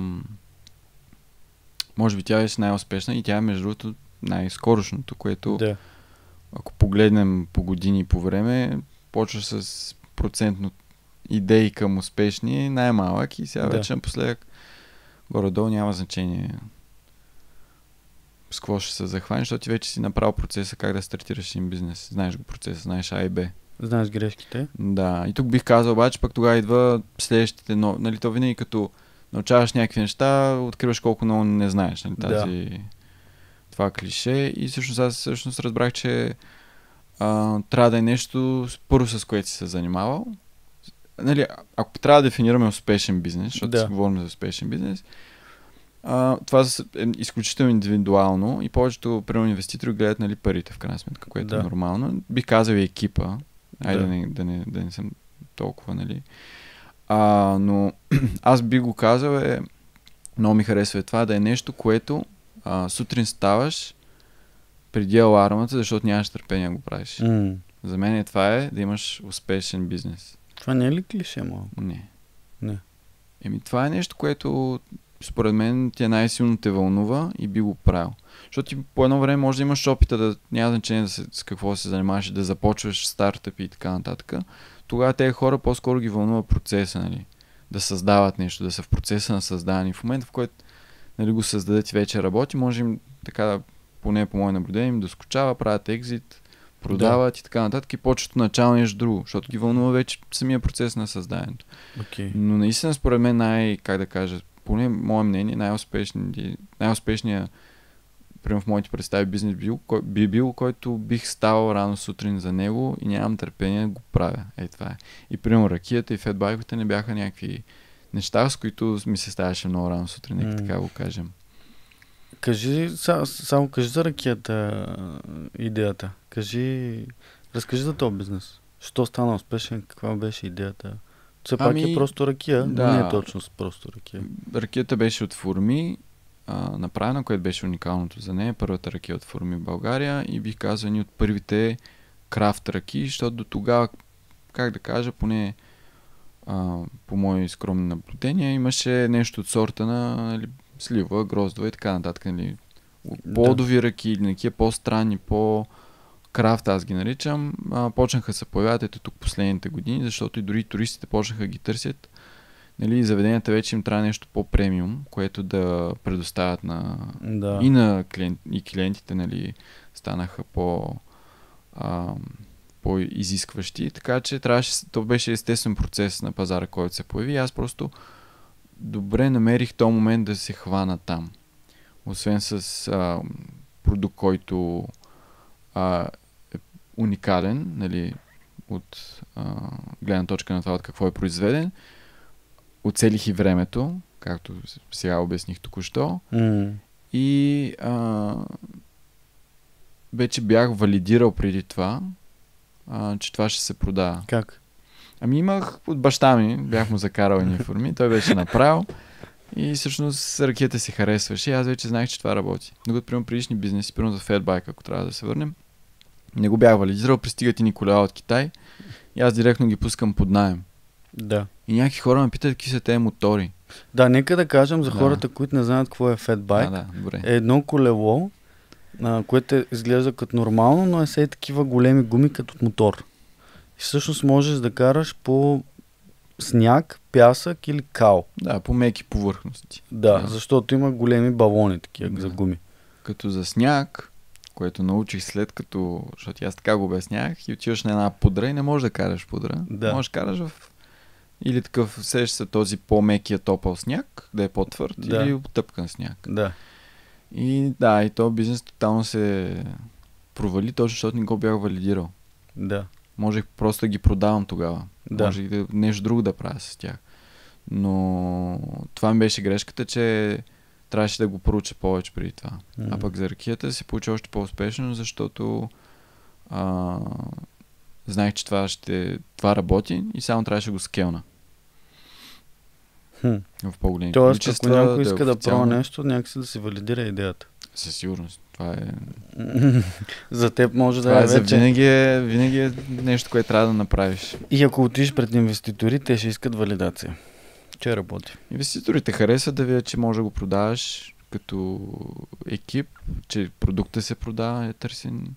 може би тя беше най-успешна и тя е между другото най-скорошното, което ако погледнем по години и по време, почва с процентно идеи към успешни, най-малък и сега вече напоследък горе-долу няма значение. с какво ще се захванеш, защото ти вече си направил процеса как да стартираш един бизнес. Знаеш го процеса, знаеш А и Б. Знаеш грешките. Да, и тук бих казал обаче, пък тогава идва следващите, но, нали, то винаги като научаваш някакви неща, откриваш колко много не знаеш, нали, това клише и всъщност аз разбрах, че трябва да е нещо първо с което си се занимавал. Нали, ако трябва да дефинираме успешен бизнес, защото си говорим за успешен бизнес, това е изключително индивидуално и повечето примерно инвеститори гледат, нали, парите в крайна сметка, което е нормално. Бих казал и екипа. Айде да не съм толкова, нали. Но аз би го казал много ми харесва това да е нещо, което сутрин ставаш преди алармата, защото нямаш търпение да го правиш. За мен това е да имаш успешен бизнес. Това не е ли клише малко? Не. Не. Това е нещо, което според мен ти най-силно те вълнува и би го правил. Защото ти по едно време може да имаш опита да няма значение с какво се занимаваш, да започваш стартъпи и така нататък. Тогава тези хора по-скоро ги вълнува процеса, нали? Да създават нещо, да са в процеса на създаване. В момента, в който, нали, го създадат и вече работи, може им така, поне по мое наблюдение, им доскочава, правят екзит, продават и така нататък и почват начало нещо друго, защото ги вълнува вече самия процес на създаването. Okay. Но наистина според мен как да кажа, поне мое мнение, най-успешният примерно в моите представи бизнес би бил, който бих ставал рано сутрин за него и нямам търпение да го правя. Това е. И примерно ракията и фетбайковете не бяха някакви неща, с които ми се ставаше много рано сутрин, нека така го кажем. Само кажи за ракията идеята. Разкажи за този бизнес. Що стана успешен, каква беше идеята? Все пак е просто ракия, но не е точно просто ракия. Ракията беше от Форми, направена, което беше уникалното за нея. Първата ракия от Форми в България и бих казал ни от първите крафт ръки, защото до тогава, как да кажа, поне по мои скромни наблюдения, имаше нещо от сорта на, нали, слива, гроздова и така нататък. Нали, плодови ръки или някакви по-странни, по-крафт, аз ги наричам, почнаха се появяват тук последните години, защото и дори туристите почнаха ги търсят. Нали, заведенията вече им трябва нещо по-премиум, което да предоставят и на клиентите, нали, станаха по-изискващи, така че то беше естествен процес на пазара, който се появи. Аз просто добре намерих този момент да се хвана там. Освен с продукт, който е уникален, нали, от гледна точка на това от какво е произведен, оцелих и времето, както сега обясних току-що. И вече бях валидирал преди това, че това ще се продава. Как? Имах от баща ми, бях му закарал едни форми, той беше направил и всъщност ракията се харесваше и аз вече знаех, че това работи. Докато примерно предишни бизнеси, примерно за Fatbike, ако трябва да се върнем, не го бях валидирал, пристигат и ни колела от Китай и аз директно ги пускам под наем. Да. И някакви хора ме питат какви са тези мотори. Да, нека да кажем за хората, които не знаят какво е Fatbike. Е едно колело, което изглежда като нормално, но е такива големи гуми като мотор. И всъщност можеш да караш по сняг, пясък или кал. Да, по меки повърхности. Да, защото има големи балони такива за гуми. Като за сняг, което научих след като, защото аз така го обяснях, и отиваш на една пудра и не можеш да караш пудра. Да. Можеш да караш в или такъв, сещаш се този по-мекия топъл сняг, да е по-твърд, или обтъпкан сняг. Да. И този бизнес тотално се провали, точно защото не го бях валидирал. Да. Можех просто да ги продавам тогава. Да. Можех нещо друго да правя с тях. Но това ми беше грешката, че трябваше да го проуча повече преди това. А пък за ракията се получи още по-успешно, защото знаех, че това работи и само трябваше да го скелна. В по-големи количества. Тоест, ако някой иска да пробва нещо, някакси да си валидира идеята. Със сигурност. Това е... За теб може това да е вече. Винаги е нещо, което трябва да направиш. И ако отидеш пред инвеститори, те ще искат валидация. Че работи. Инвеститорите харесват да видят, че може да го продаваш като екип, че продукта се продава, е търсен.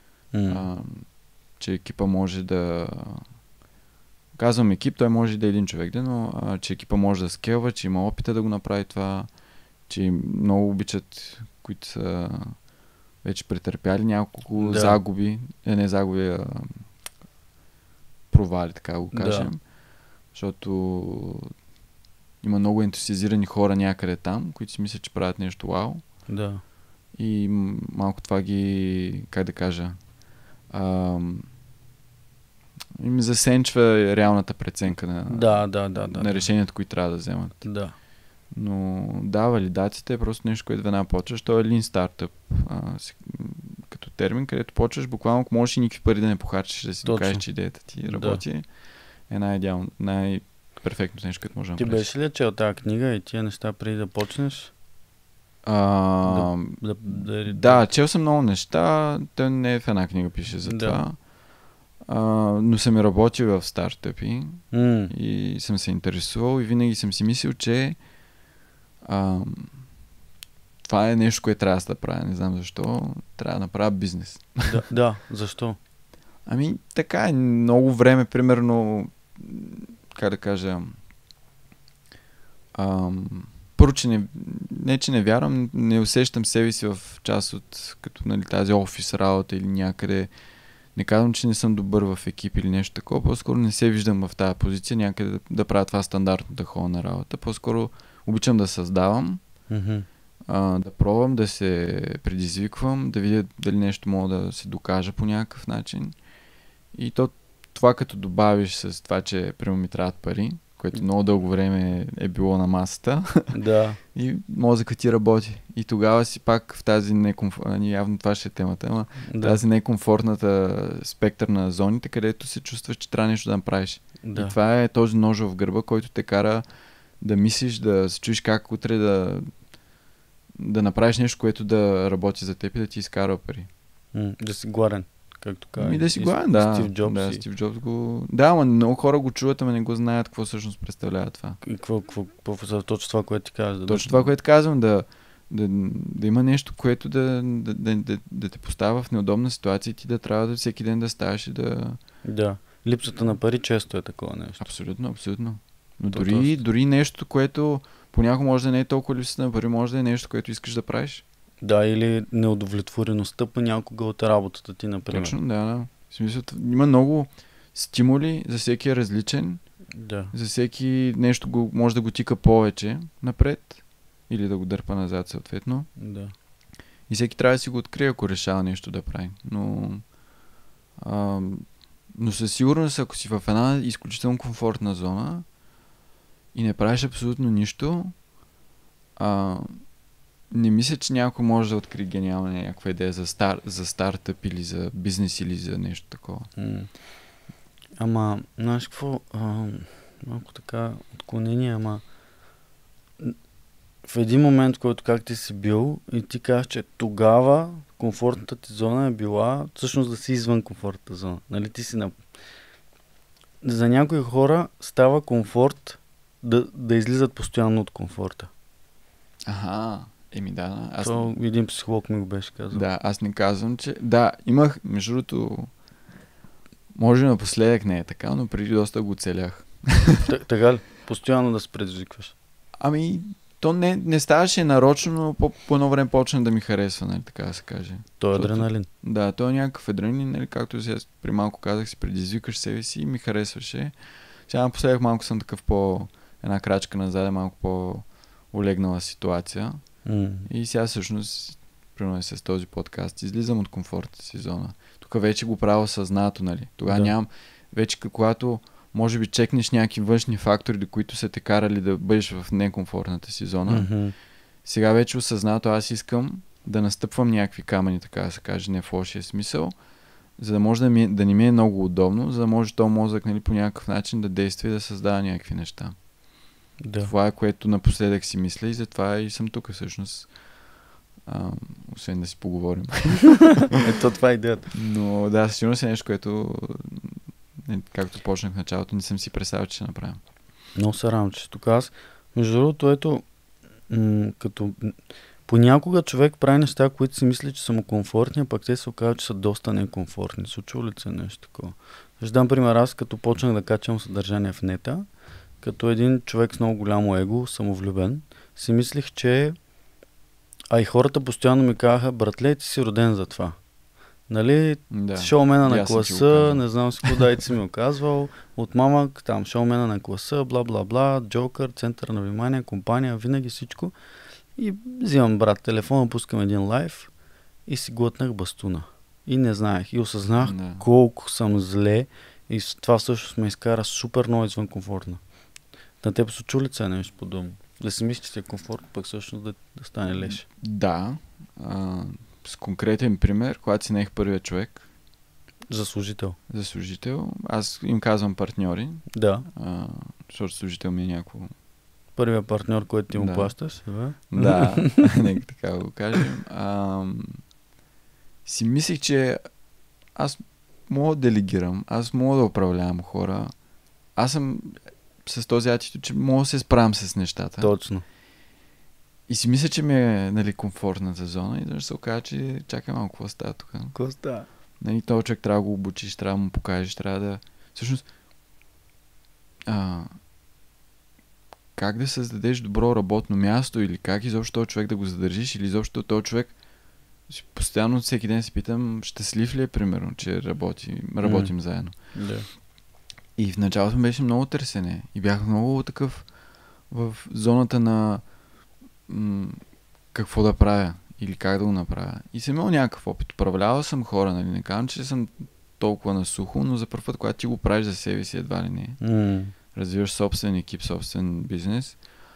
Че екипа може да... Казвам екип, той може да е един човек, но че екипа може да скелва, че има опита да го направи това, че много обичат които са вече претърпяли няколко загуби, не загуби, а провали, така го кажем. Защото има много ентусиазирани хора някъде там, които си мислят, че правят нещо вау. Да. И малко това ги, как да кажа, им засенчва реалната преценка на решението, които трябва да вземат. Да. Но валидацията е просто нещо, което веднага почваш. То е lean startup като термин, където почваш буквално, ако можеш и никакви пари да не похарчиш, да си докажеш, че идеята ти работи, е най-перфектното нещо, което може да направиш. Ти беше ли чел тази книга и тия неща преди да почнеш? Чел съм много неща. Той не е в една книга пише за това. Но съм и работил в стартъпи и съм се интересувал и винаги съм си мислил, че това е нещо, което трябва да правя. Не знам защо. Трябва да направя бизнес. Защо? Ами така е. Много време, примерно, как да кажа, първо, че не вярвам, не усещам себе си в част от като тази офис работа или някъде. Не казвам, че не съм добър в екип или нещо такова, по-скоро не се виждам в тази позиция някъде да правя това стандартната хора на работа. По-скоро обичам да създавам, да пробвам, да се предизвиквам, да видя дали нещо мога да се докажа по някакъв начин. И това като добавиш с това, че прямо ми трябват пари, което много дълго време е било на масата. Да. И мозъкът ти работи. И тогава си пак в тази явно това ще е темата, тази некомфортната спектър на зоните, където се чувстваш, че трябва нещо да направиш. Да. И това е този нож в гърба, който те кара да мислиш, да се чуеш как утре да направиш нещо, което да работи за теб и да ти изкарва пари. Да си гладен. Както казва. Да си гладен, да. Стив Джобс. Стив Джобс го... Да, но много хора го чуват, ама не го знаят какво всъщност представлява това. Точно това, което ти казваш. Точно това, което казвам, да има нещо, което да те поставя в неудобна ситуация и ти да трябва всеки ден да ставаш и да... Да. Липсата на пари често е такова нещо. Абсолютно. Но дори нещо, което понякога може да не е толкова липсата на пари, може да е нещо, което искаш да правиш. Да, или неудовлетвореността понякога от работата ти, например. Точно, да. В смисъл, има много стимули, за всеки е различен. Да. За всеки нещо може да го тика повече напред или да го дърпа назад съответно. Да. И всеки трябва да си го открие, ако решава нещо да прави. Но със сигурност, ако си в една изключително комфортна зона и не правиш абсолютно нищо, не мисля, че някой може да открие гениална някаква идея за стартъп или за бизнес или за нещо такова. Ама, знаеш какво? Малко така отклонение, ама в един момент, в който как ти си бил и ти кажеш, че тогава комфортната ти зона е била всъщност да си извън комфортната зона. Нали ти си За някои хора става комфорт да излизат постоянно от комфорта. Да. Един психолог ми го беше казал. Да, аз не казвам, че... Да, имах, между другото, може напоследък не е така, но преди доста го целях. Така ли? Постоянно да се предизвикваш? Ами, то не ставаше нарочно, но по едно време почна да ми харесва, нали, така да се каже. То е адреналин. Да, то е някакъв адреналин, нали, както сега при малко казах, си предизвикаш себе си и ми харесваше. Сега напоследък малко съм такъв една крачка назад, малко по-олегнала ситуация. И сега всъщност, примерно с този подкаст, излизам от комфортната си зона. Тук вече го правя съзнато, нали. Тогава нямам, вече когато може би чекнеш някакви външни фактори, до които са те карали да бъдеш в некомфортната си зона. Сега вече осъзнато аз искам да настъпвам някакви камъни, така да се каже, не в лошия смисъл, за да може да не ми е много удобно, за да може този мозък, нали, по някакъв начин да действа и да създава някакви неща. Да. Това е, което напоследък си мисля и затова и съм тук всъщност. Освен да си поговорим. Ето това е идеята. Но да, сигурно е нещо, което както почнах в началото, не съм си представил, че ще направя. Много се радвам, че тук аз. Между другото, като понякога човек прави неща, които си мисли, че са му комфортни, а пък те се оказват, че са доста некомфортни. Случва ли се нещо такова? Ще дам пример, аз като почнах да качвам съдържание в нета, като един човек с много голямо его, самовлюбен, си мислих, че А и хората постоянно ми казаха, братле, ти си роден за това. Нали, Да. шоумена на И аз съм ти го класа, казал. не знам си какво дайте си ми оказвал, от мама, там, шоумена на класа, бла-бла-бла, джокър, център на внимание, компания, винаги всичко. И взимам, брат, телефона, пускам един лайв и си глътнах бастуна. И не знаех. И осъзнах колко съм зле и това всъщност ме изкара супер много извън комфортно. На теб се чу ли е нещо подобно? Да си мислиш, че си е комфортно, пък всъщност да стане леш. Да. С конкретен пример, когато си наех първия човек. За служител. За служител. Аз им казвам партньори. Да. Защото служител ми е някакво... Първия партньор, който ти му плащаш. Да, нека така го кажем. Си мислих, че аз мога да делегирам, аз мога да управлявам хора. Аз съм с този атитюд, че мога да се справям с нещата. Точно. И си мисля, че ми е, нали, комфортната зона и да се окаже, че чакай малко, какво става тук. Какво става? Нали, този човек трябва да го обучиш, трябва да му покажеш, трябва да... Всъщност, как да създадеш добро работно място или как изобщо този човек да го задържиш или изобщо този човек постоянно всеки ден се питам щастлив ли е, примерно, че работим заедно. Да. И в началото ми беше много търсене и бях много такъв в зоната на какво да правя или как да го направя. И съм имал някакъв опит. Управлявал съм хора, нали, не казвам, че съм толкова насухо, но за първ път, когато ти го правиш за себе си, едва ли не. Развиваш собствен екип, собствен бизнес,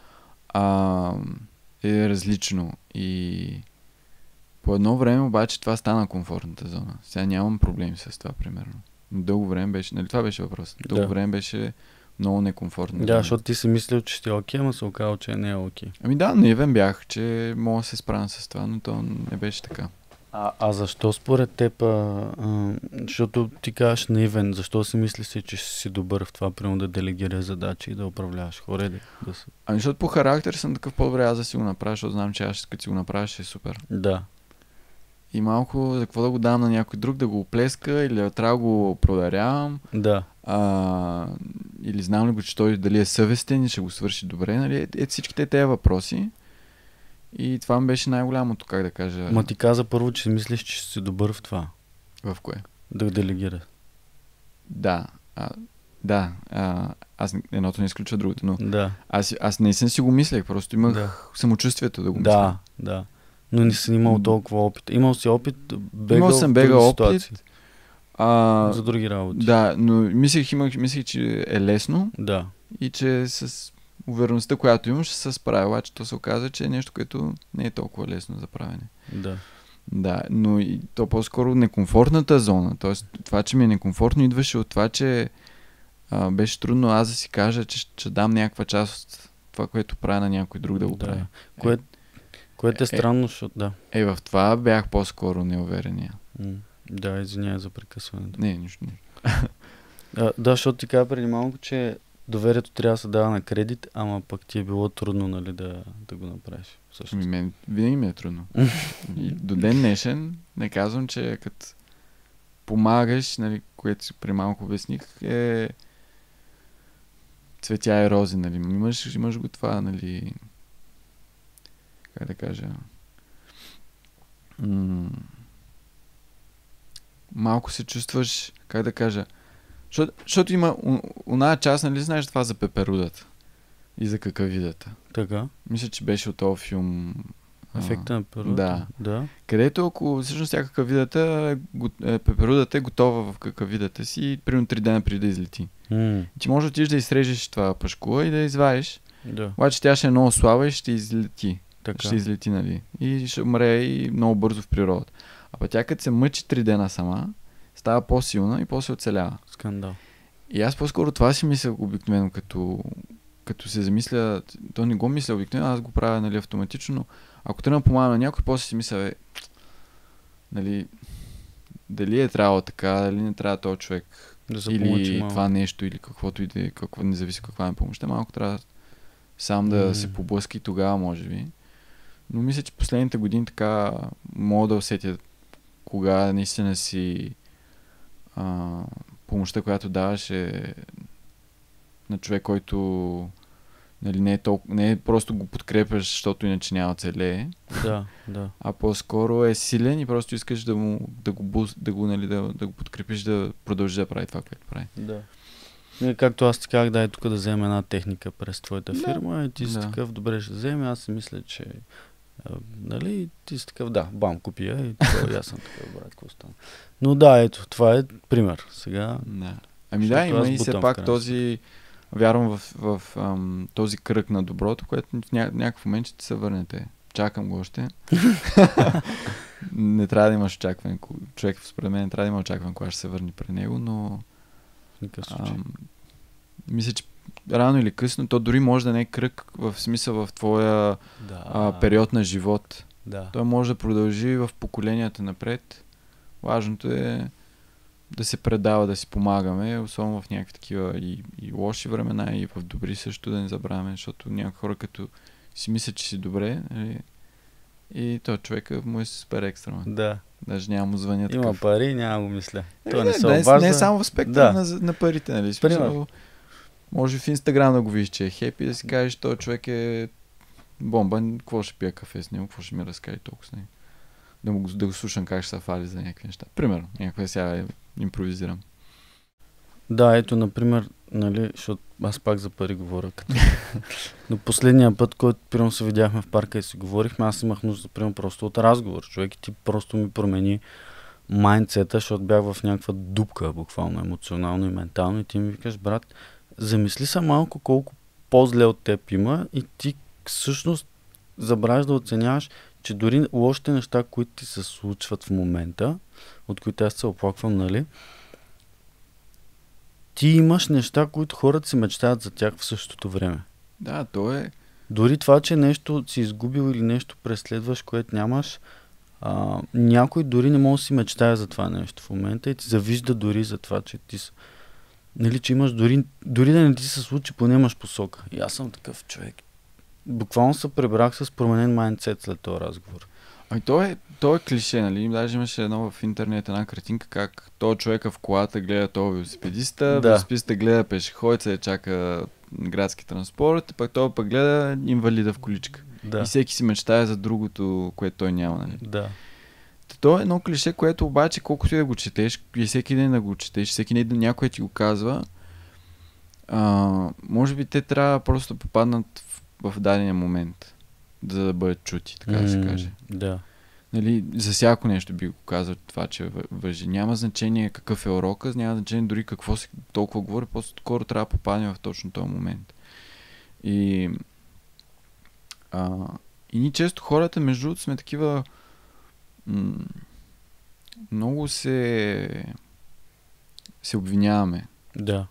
е различно. И по едно време обаче това стана комфортната зона. Сега нямам проблеми с това, примерно. Но дълго време беше, нали това беше въпрос. Дълго време беше много некомфортно. Да, защото ти си мислил, че ще е окей, ама се оказал, че не е окей. Ами да, наивен бях, че мога да се справям с това, но то не беше така. А защо според теб, защото ти кажеш наивен, защо си мислиш, че си добър в това, примерно да делегираш задачи и да управляваш хора? Ами защото по характер съм такъв по-добре аз да си го направя, защото знам, че аз като си го направя ще е супер. Да. И малко за какво да го дам на някой друг, да го оплеска или да трябва да го проверявам. Да. Или знам ли го, че той дали е съвестен и ще го свърши добре. Нали? Всичките тези въпроси. И това ми беше най-голямото, как да кажа. Ма ти каза първо, че си мислиш, че си добър в това. В кое? Да делегира. Да. Аз едното не изключва другото, но да. Аз не си го мислех, просто имах самочувствието да го мисля. Да. Но не си имал толкова опит. Имал си опит, имал съм бегал опит. За други работи. Да, но мислех, че е лесно. Да. И че с увереността, която имам, ще се справя, че то се оказа, че е нещо, което не е толкова лесно за правене. Да. Да, но и то по-скоро некомфортната зона, т.е. това, че ми е некомфортно, идваше от това, че беше трудно аз да си кажа, че ще дам някаква част от това, което правя на някой друг да го прави. Което е странно, защото да. В това бях по-скоро неуверения. Да, извинявай за прекъсването. Не, нищо. Да, защото ти каза преди малко, че доверието трябва да се дава на кредит, ама пък ти е било трудно, нали, да го направиш. Мен винаги ми е трудно. И до ден днешен не казвам, че като помагаш, нали, което си при малко обясних, е цветя и рози, нали. Имаш го това, нали, как да кажа, малко се чувстваш, как да кажа, защото има оная част, нали, знаеш това за пеперудата и за какавидата. Така. Мисля, че беше от този филм. Ефекта на пеперудата. Да. Където, ако всъщност тя какавидата, пеперудата е готова в какавидата си, примерно 3 дена преди да излети. Ти можеш да отидеш да изрежеш това пашкула и да извадиш. Да. Обаче тя ще е много слаба и ще излети. Така. Ще излети, нали. И ще умре и много бързо в природата. А тя като се мъчи 3 дена сама, става по-силна и после оцелява. Скандал. И аз по-скоро това си мисля обикновено, като се замисля, то не го мисля обикновено, аз го правя, нали, автоматично, но ако тръгна помагам на някой, после си мисля, нали, дали е трябвало така, дали не трябва този човек, да или това нещо, или каквото и да е, не зависи каква е помощта, малко трябва сам да се поблъска и тогава, може би. Но мисля, че последните години така мога да усетя кога наистина си помощта, която даваш, е на човек, който Нали, не е просто го подкрепяш, защото иначе няма целее. Да. А по-скоро е силен и просто искаш да го подкрепиш да продължи да прави това, което прави. Да. И както аз ти казах, дай тук да взема една техника през твоята фирма и ти си такъв, добре ще вземе, аз си мисля, че нали, ти си такъв, бам, купи я и това, аз съм такъв, брат, какво стана. Но да, ето, това е пример. Сега... Да. Ами да, има и все пак този, вярвам в този кръг на доброто, което в някакъв момент ще ти се върнете. Чакам го още. Не трябва да имаш очакване. Човек, според мен, не трябва да има очакване, кога ще се върне при него, но мисля, че рано или късно, то дори може да не е кръг в смисъл в твоя период на живот. Да. Той може да продължи в поколенията напред. Важното е да се предава, да си помагаме, особено в някакви такива и лоши времена, и в добри също да не забравяме, защото някои хора като си мислят, че си добре, нали, и той човека му е супер екстра. Да. Даже няма му звънят. Има пари, няма го мисля. Той не се обажда. Не е само в аспекта на парите, нали? Примерно. Може в Инстаграм да го видиш, че е хепи, да си кажеш, този човек е бомба, какво ще пия кафе с него, какво ще ми разкаже толкова с него. Да го слушам как ще се фали за някакви неща. Примерно, някаква сега импровизирам. Да, ето, например, нали, защото аз пак за пари говоря. Но последния път, който примерно се видяхме в парка и си говорихме, аз имах нужда, примерно, просто от разговор. Човек, и ти просто ми промени майндсета, защото бях в някаква дупка, буквално емоционално и ментално, и ти ми викаш, брат, замисли се малко колко по-зле от теб има и ти всъщност забравяш да оценяваш, че дори лошите неща, които ти се случват в момента, от които аз се оплаквам, нали, ти имаш неща, които хората си мечтаят за тях в същото време. Да, то е... Дори това, че нещо си изгубил или нещо преследваш, което нямаш, някой дори не може да си мечтае за това нещо в момента и ти завижда дори за това, че ти нали, че имаш дори да не ти се случи, поне имаш посока. И аз съм такъв човек. Буквално се пребрах с променен майндсет след този разговор. Ами то е клише, нали? Даже имаше едно в интернет, една картинка, как този човека в колата гледа този велосипедиста, велосипедиста гледа пешеходеца, чака градски транспорт, пък той пък гледа инвалида в количка. Да. И всеки си мечтае за другото, което той няма, нали? Да. То е едно клише, което обаче колкото и да го четеш, и всеки ден да го четеш, всеки ден някой ти го казва, може би те трябва просто да попаднат в дадения момент, за да бъдат чути, така да се каже. Да. Нали, за всяко нещо би го казал това, че въжи. Няма значение какъв е урока, няма значение дори какво се толкова говори, просто скоро трябва да попадне в точно този момент. И ние често хората, между другото, сме такива много се обвиняваме. Да.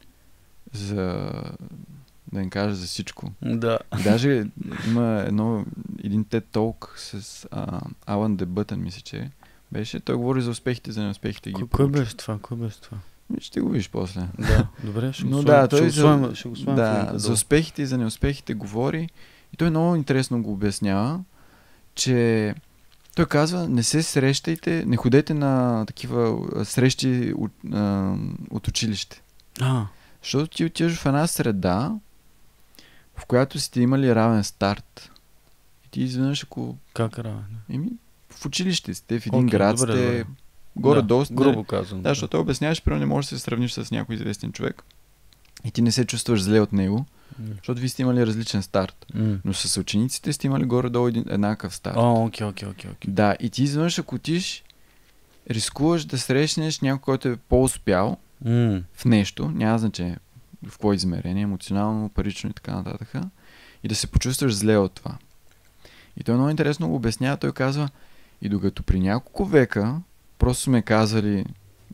Да им кажа за всичко. Да. Даже има един TED Talk с Алан де Бътън, мисля, че беше. Той говори за успехите, за неуспехите. Кой беше това? Ще го видиш после. Да, добре, ще го слагам. Да, за успехите и за неуспехите говори. И той много интересно го обяснява, че той казва, не се срещайте, не ходете на такива срещи от училище. Защото ти отиваш в една среда, в която сте имали равен старт. И ти изведнъж ако... Как равен? В училище сте, в един град сте, горе-долу сте. Грубо казвам. Да, защото той обясняваш, примерно не можеш да се сравниш с някой известен човек и ти не се чувстваш зле от него, защото ви сте имали различен старт. Но с учениците сте имали горе-долу еднакъв старт. Окей. Да, и ти изведнъж ако отиш, рискуваш да срещнеш някой, който е по-успял в нещо, няма значение в какво измерение, емоционално, парично и така нататък, и да се почувстваш зле от това. И той много интересно го обяснява, той казва, и докато при няколко века просто сме казали,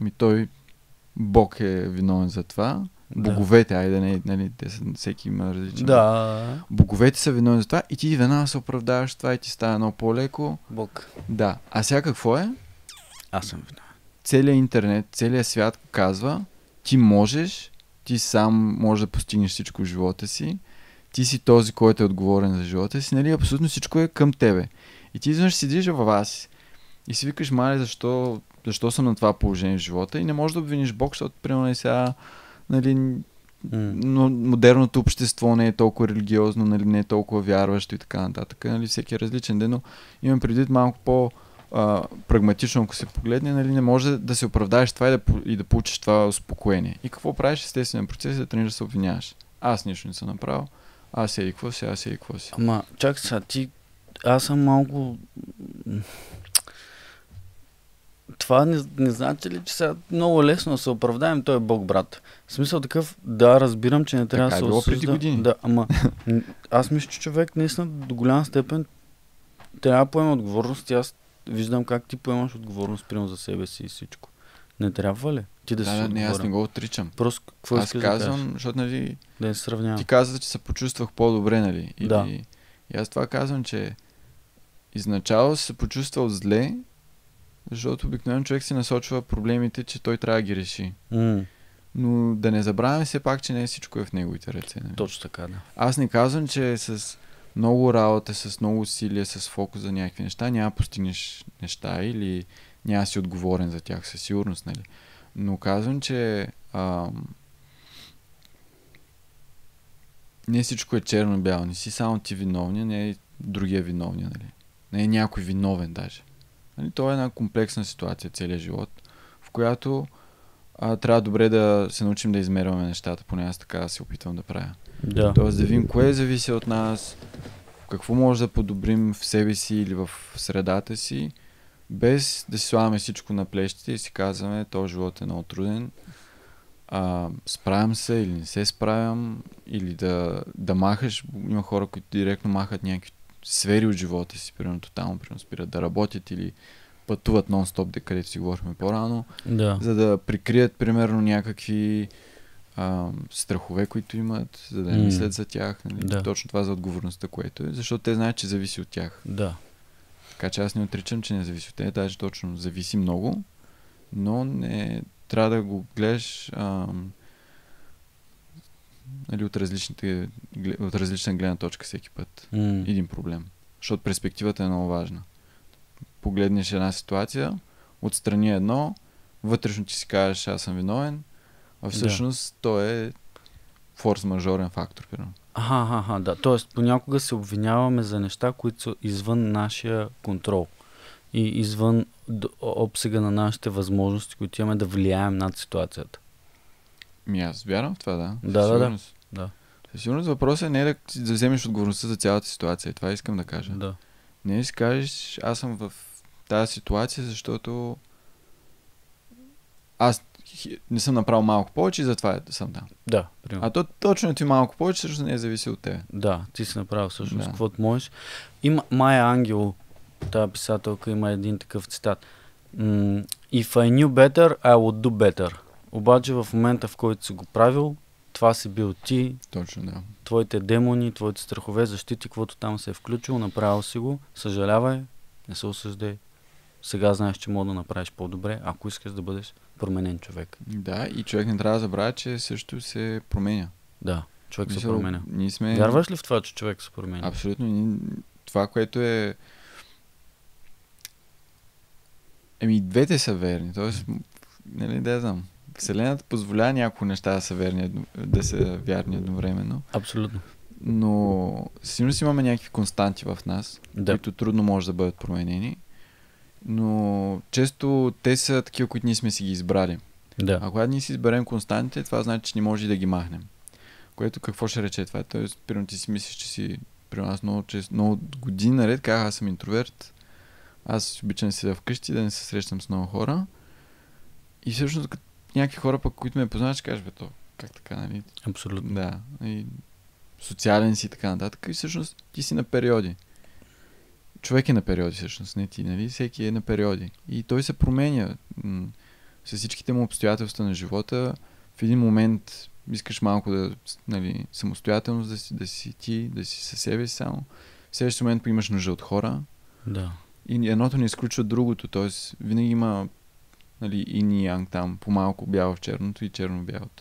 Бог е виновен за това, боговете, нали, всеки има различен. Да. Боговете са виновни за това и ти веднага се оправдаваш това и ти става много по-леко. Бог. Да. А сега какво е? Аз съм виновен. Целият интернет, целият свят казва, ти сам можеш да постигнеш всичко в живота си, ти си този, който е отговорен за живота си, нали, абсолютно всичко е към тебе. И ти изведнъж седиш във вас и си викаш, мале, защо съм на това положение в живота и не можеш да обвиниш Бог, защото примерно сега, нали, но модерното общество не е толкова религиозно, нали, не е толкова вярващо и така нататък. Нали, всеки е различен ден, но имам предвид малко по-прагматично, ако се погледне, нали, не може да се оправдаеш това и да получиш това успокоение. И какво правиш? Естествен процес е да тръгнеш да се обвиняваш. Аз нищо не съм направил, аз еди какво си. Ама, чакай сега, аз съм малко... Това не значи ли, че сега много лесно да се оправдаем, той е Бог, брат. В смисъл такъв, да, разбирам, че не трябва да се осъжда. Преди години. Да, ама аз мисля, че човек наистина до голяма степен трябва да поема отговорност и аз виждам как ти поемаш отговорност прямо за себе си и всичко. Не трябва ли? Ти да си отговорен? Не, аз не го отричам. Просто какво аз казвам, защото нали, да не се сравнявам. Ти каза, че се почувствах по-добре, нали? Да. И аз това казвам, че изначало се почувствал зле, защото обикновено човек си насочва проблемите, че той трябва да ги реши. Но да не забравяме все пак, че не всичко е в неговите ръце. Нали? Точно така, да. Аз не казвам, че с много работа, с много усилия, с фокус за някакви неща няма постигнеш неща или няма си отговорен за тях със сигурност, нали? Но казвам, че не всичко е черно-бяло. Не си само ти виновния, не е другия виновния, нали? Не е някой виновен даже. Нали? Това е една комплексна ситуация целия живот, в която трябва добре да се научим да измерваме нещата, поне аз така се опитвам да правя. Да. Тоест да видим кое зависи от нас, какво може да подобрим в себе си или в средата си, без да си слагаме всичко на плещите и си казваме, този живот е много труден, справям се или не се справям, или да махаш. Има хора, които директно махат някакви сфери от живота си, примерно тотално спират да работят или пътуват нон-стоп, където си говорихме по-рано, за да прикрият примерно някакви страхове, които имат, за да не мислят за тях. Нали? Да. Точно това за отговорността, което е, защото те знаят, че зависи от тях. Да. Така че аз не отричам, че не зависи от тях, даже точно зависи много, но не трябва да го гледаш нали, от различна гледна точка всеки път. Един проблем. Защото перспективата е много важна. Погледнеш една ситуация, отстрани едно, вътрешно ти си кажеш, аз съм виновен, а всъщност то е форс-мажорен фактор. Да. Тоест, понякога се обвиняваме за неща, които са извън нашия контрол и извън обсега на нашите възможности, които имаме да влияем над ситуацията. Аз вярвам в това, да. Да. Със сигурност въпросът не е да вземеш отговорността за цялата ситуация. Това искам да кажа. Да. Не си кажеш, аз съм в тази ситуация, защото аз не съм направил малко повече и затова съм там. Да, примерно. А то точно ти малко повече също не е зависи от тебе. Да, ти си направил всъщност каквото можеш. Има Майя Ангел, тази писателка, има един такъв цитат. If I knew better, I would do better. Обаче в момента, в който си го правил, това си бил ти. Точно, да. Твоите демони, твоите страхове, защити, каквото там се е включил, направил си го, съжалявай, не се осъждай. Сега знаеш, че мога да направиш по-добре, ако искаш да бъдеш променен човек. Да, и човек не трябва да забравя, че също се променя. Да, човек се променя. Сме... Вярваш ли в това, че човек се променя? Абсолютно. Това, което е... двете са верни. Тоест, нали, да знам. Вселената позволява някои неща да са вярни едновременно. Абсолютно. Но сигурно си имаме някакви константи в нас, които трудно може да бъдат променени. Но често те са такива, които ние сме си ги избрали. Да. А когато ние си изберем константите, това значи, че не може да ги махнем. Което какво ще рече това? Тоест, примерно ти си мислиш, че си при нас много години наред, казах, аз съм интроверт, аз обичам да седя вкъщи, да не се срещам с много хора. И всъщност някакви хора, пък, които ме познават, ще кажеш, как така, нали? Абсолютно. Да. И социален си и така нататък. И всъщност ти си на периоди. Човек е на периоди, всъщност, не ти, нали? Всеки е на периоди. И той се променя. С всичките му обстоятелства на живота, в един момент искаш малко да, нали, самостоятелност да си ти, да си със себе си само. В следващия момент имаш нужда от хора. Да. И едното не изключва другото. Тоест, винаги има, нали, ин и янг там, по-малко бяло в черното и черно в бялото.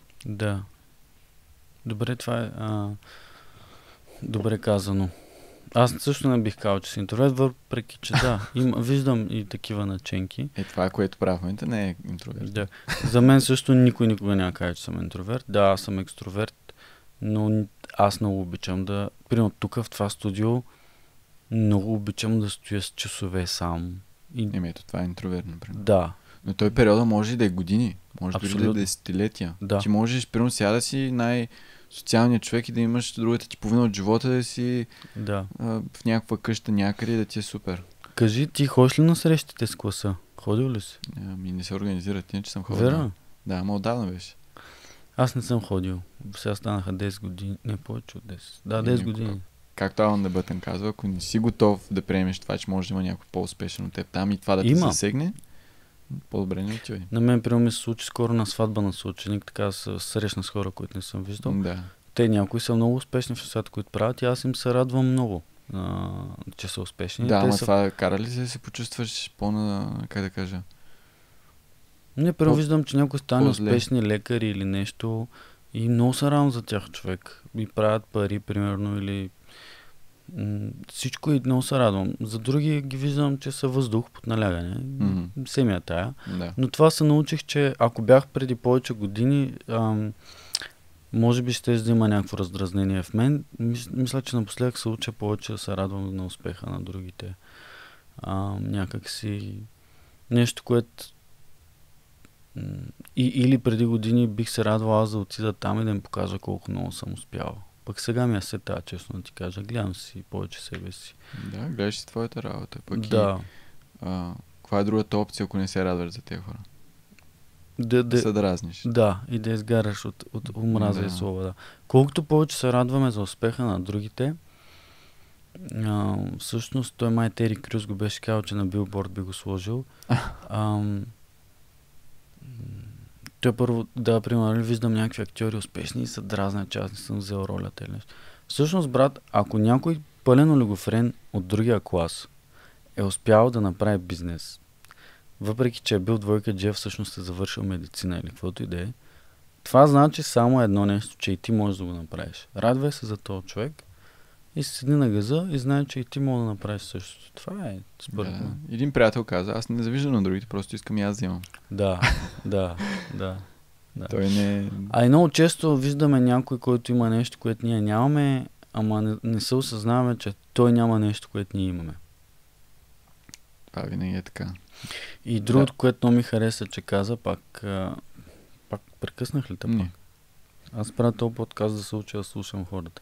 Да. Добре, това е добре казано. Аз също не бих казал, че си интроверт, въпреки че да, виждам и такива наченки. Това, което правя в момента, не е интроверт. Да. За мен също никой никога няма каже, че съм интроверт. Да, аз съм екстроверт, но аз много обичам да... Примерно тук в това студио много обичам да стоя с часове сам. Ето, това е интроверт, например. Да. Но той периода може и да е години. Може дори да е десетилетия. Да. Ти можеш, примерно сега да си най-социалният човек и да имаш другата ти половина от живота да си в някаква къща някъде и да ти е супер. Кажи, ти ходиш ли на срещите с класа? Ходил ли си? Не се организират, иначе съм ходил. Вера? Да, ама отдавна беше. Аз не съм ходил. Сега станаха 10 години. Не, повече от 10. Да, 10 години. Както Алан Дебътън казва, ако не си готов да приемеш това, че може да има някой по-успешен от теб там и това да те засегне, по-добре не отивай. На мен, примерно, ми се случи скоро на сватба на съученик, така се срещна с хора, които не съм виждал. Да. Те някои са много успешни в нещата, които правят и аз им се радвам много, че са успешни. Да, ама това кара ли се почувстваш как да кажа? Не, първо виждам, че някои стане успешни лекари или нещо и много се радвам за тях, човек. И правят пари, примерно, или всичко и много се радвам. За други ги виждам, че са въздух под налягане. Семия тая. Да. Но това се научих, че ако бях преди повече години, може би ще да има някакво раздразнение в мен. Мисля, че напоследък се уча повече да се радвам на успеха на другите. Някак си нещо, което или преди години бих се радвал аз да отида там и да им покажа колко много съм успял. Пък сега ми е сета, честно да ти кажа. Гледам си повече себе си. Да, гледаш си твоята работа. Пък да. Каква е другата опция, ако не се радваш за тези хора? Да се дразниш. Да, и да изгаряш от омраза и слова. Да. Колкото повече се радваме за успеха на другите, всъщност той май Тери Крюс го беше казал, че на билборд би го сложил. Той първо, примерно, виждам някакви актьори успешни и се дразна, че аз не съм взел ролята или нещо. Всъщност, брат, ако някой пълен олигофрен от другия клас е успял да направи бизнес, въпреки че е бил двойка Джеф, всъщност е завършил медицина или каквото и да е, това значи само едно нещо, че и ти можеш да го направиш. Радвай се за този човек и седи на газа и знае, че и ти можеш да направиш същото. Това е според мен. Един приятел каза, аз не завиждам на другите, просто искам и аз да имам. Да. Той не... А и много често виждаме някой, който има нещо, което ние нямаме, ама не се осъзнаваме, че той няма нещо, което ние имаме. Това винаги е така. И другото, което ми хареса, че каза, пак прекъснах ли те пак? Аз правя този подкаст да се уча да слушам хората.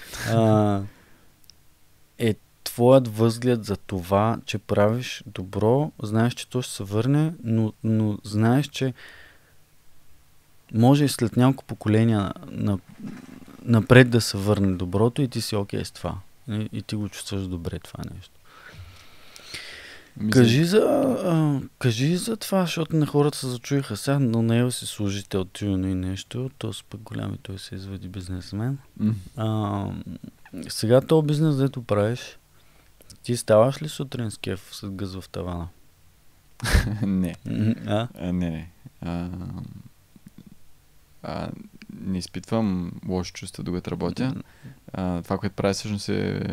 Твоят възглед за това, че правиш добро, знаеш, че то ще се върне, но знаеш, че може и след няколко поколения напред да се върне доброто и ти си окей с това. И ти го чувстваш добре това нещо. Кажи за това, защото на хората се зачуиха сега, но не си служител тюно и нещо, то пък голям и той се извади бизнесмен. Сега този бизнес, дето правиш, ти ставаш ли сутрин с кеф с гъз в тавана? Не. Не. Не изпитвам лошо чувство, докато работя. Това, което правя всъщност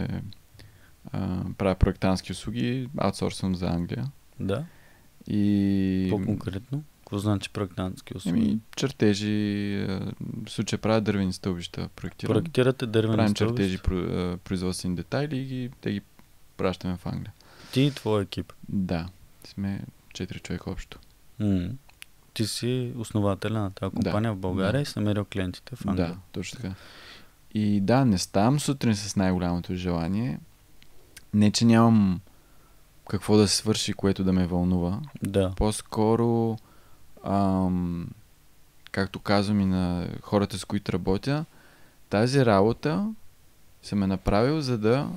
правя проектантски услуги, аутсорсвам за Англия. Да. И... По-конкретно? Какво значи проектантски услуги? Чертежи, в случая правя дървени стълбища. Проектирате дървени стълбища? Правим чертежи, производствени детайли и те ги пращаме в Англия. Ти и твой екип? Да. Сме 4 човека общо. Ти си основателя на тази компания в България и си намерил клиентите в Англия. Да, точно така. И да, не ставам сутрин с най-голямото желание. Не, че нямам какво да свърши, което да ме вълнува. Да. По-скоро, както казвам и на хората, с които работя, тази работа съм направил, за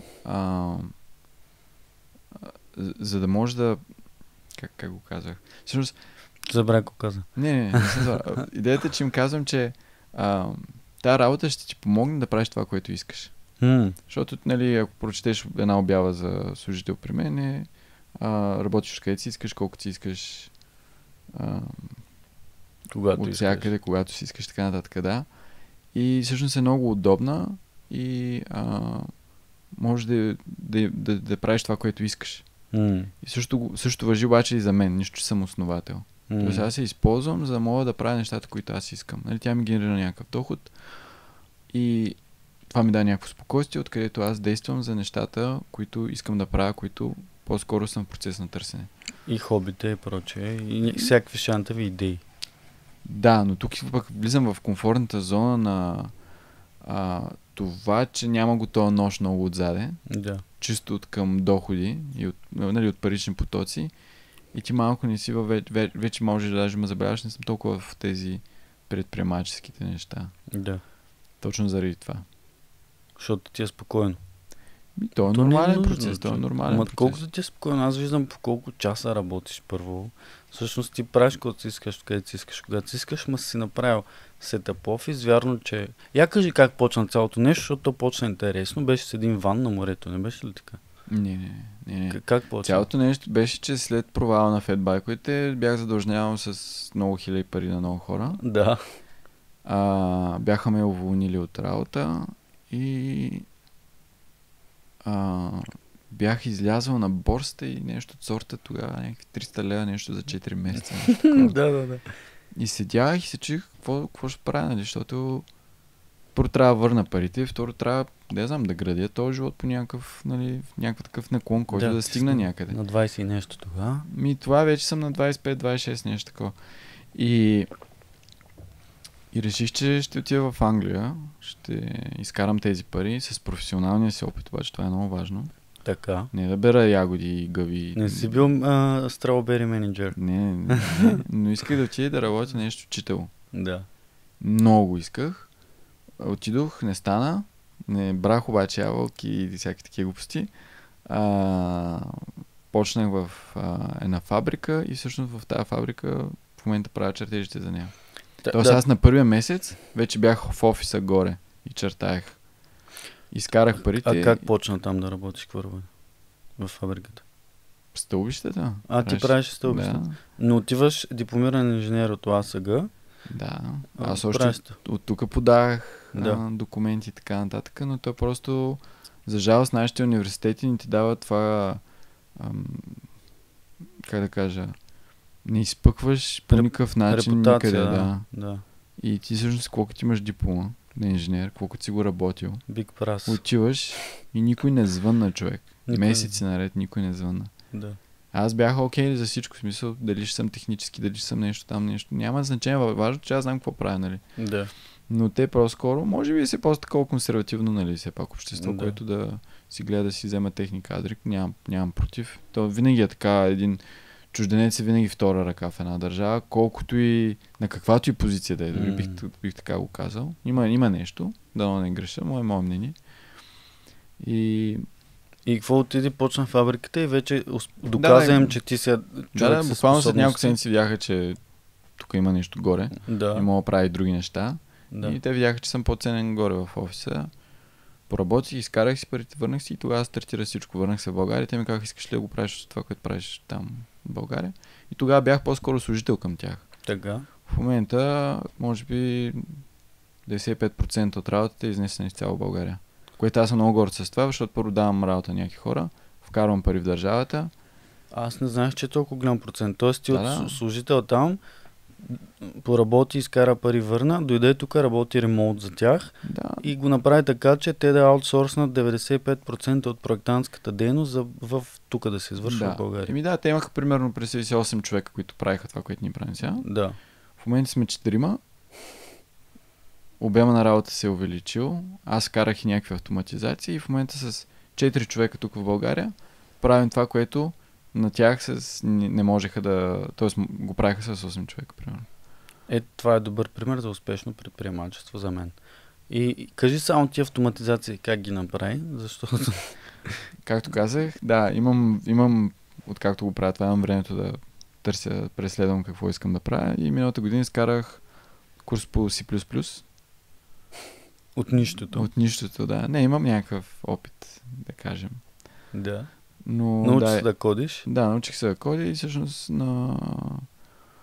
да може да... Как го казах? Всъщност... Забравя го каза. Не идеята е, че им казвам, че тази работа ще ти помогне да правиш това, което искаш. Защото, ако прочетеш една обява за служител при мен, работиш където си искаш, колкото си искаш, от всякъде, когато си искаш, така нататък, да. И всъщност е много удобна и можеш да правиш това, което искаш. И също важи обаче и за мен, нищо, че съм основател. Тоест аз се използвам, за да мога да правя нещата, които аз искам. Нали, тя ми генерира някакъв доход и това ми дава някакво спокойствие, откъдето аз действам за нещата, които искам да правя, които по-скоро съм в процес на търсене. И хобите и прочее, и всякакви шантави идеи. Да, но тук пък влизам в комфортната зона на това, че няма го този нож много отзаде. Да. Чисто от към доходи и от парични потоци. И ти малко не си вече можеш да даже ме забравяш, не съм толкова в тези предприемаческите неща. Да. Точно заради това. Защото ти е спокойно. То е нормален процес, то е нормален процес. Колкото ти е спокойно, аз виждам по колко часа работиш първо. Всъщност ти правиш когато си искаш, където си искаш. Когато си искаш, ма си направил сетъп офис, вярно, че... Я кажи как почна цялото нещо, защото то почна интересно. Беше с един ван на морето, не беше ли така? Не. Как почна? Цялото нещо беше, че след провала на фетбайковете бях задължнявал с много хиляди пари на много хора. Да. Бяха ме уволнили от работа и бях излязъл на борсата и нещо от сорта тогава, някакви 300 лева, нещо за 4 месеца. Да. И седях и се чух какво ще правя, нали, защото първо трябва да върна парите, второ трябва, не знам, да градя този живот по някакъв, нали, някакъв такъв наклон, който да стигна някъде. На 20 и нещо тогава. Това вече съм на 25-26, нещо такова. И реших, че ще отида в Англия, ще изкарам тези пари с професионалния си опит, обаче това е много важно. Така. Не да бера ягоди и гъби. Не си бил strawberry менеджер. Не, но исках да отида да работя нещо учител. Да. Много исках. Отидох, не стана. Не брах обаче ябълки и всяки такива глупости. Почнах в една фабрика и всъщност в тази фабрика в момента правя чертежите за нея. Тоест аз на първия месец вече бях в офиса горе и чертаех. Изкарах парите. А как почна там да работиш първо? В фабриката? Стълбищата. Ти правиш стълбищата. Да. Но отиваш дипломиран инженер от ОАСГ. Да. Аз още от тук подавах документи и така нататък, но то просто за жалост нашите университети не ти дават това как да кажа, не изпъкваш по никакъв начин никъде. Да. И ти всъщност колкото имаш диплома на инженер, колкото си го работил, отиваш и никой не звънна, човек. Месеци наред никой не звънна. Да. Аз бях окей за всичко, в смисъл, дали ще съм технически, дали ще съм нещо там, нещо. Няма значение, важно, че аз знам какво правя, нали? Да. Но те по-скоро, може би се по такова консервативно, нали, все пак общество, което да си гледа да си взема техни кадри, нямам против. То винаги е така, един чужденец е винаги втора ръка в една държава, колкото и на каквато и позиция да е, дори бих така го казал. Има нещо, дано не греша, мое мнение. И какво отиди, почна фабриката и вече доказа им, че ти си човек с буквално след няколко седмици видяха, че тук има нещо горе и мога да прави други неща. Да. И те видяха, че съм по-ценен горе в офиса. Поработих, изкарах си парите, върнах си и тогава стартира всичко. Върнах се в България. Те ми казаха, искаш ли да го правиш това, което правиш там в България? И тогава бях по-скоро служител към тях. Така. В момента, може би 95% от работата е изнесена изцяло в България. Което аз съм много горд с това, защото първо давам работа на някакви хора, вкарвам пари в държавата. Аз не знаех, че е толкова голям процент. Тоест ти от служител там поработи, изкара пари, върна, дойде тук, работи ремонт за тях и го направи така, че те да аутсорснат 95% от проектантската дейност в тук да се извършва в България. Те имаха примерно 58 човека, които правиха това, което ни правим сега. Да. В момента сме 4. Обема на работа се е увеличил. Аз карах и някакви автоматизации и в момента с 4 човека тук в България правим това, което на тях не можеха да... Тоест го правиха с 8 човека, примерно. Това е добър пример за успешно предприемачество за мен. И кажи само ти автоматизации как ги направи, защото... Както казах, да, имам откакто го правя това, имам времето да търся, преследвам какво искам да правя и миналата година изкарах курс по C++. От нищото. От нищото, да. Не, имам някакъв опит, да кажем. Да. Но, научих се да кодиш? Да, научих се да кодя и всъщност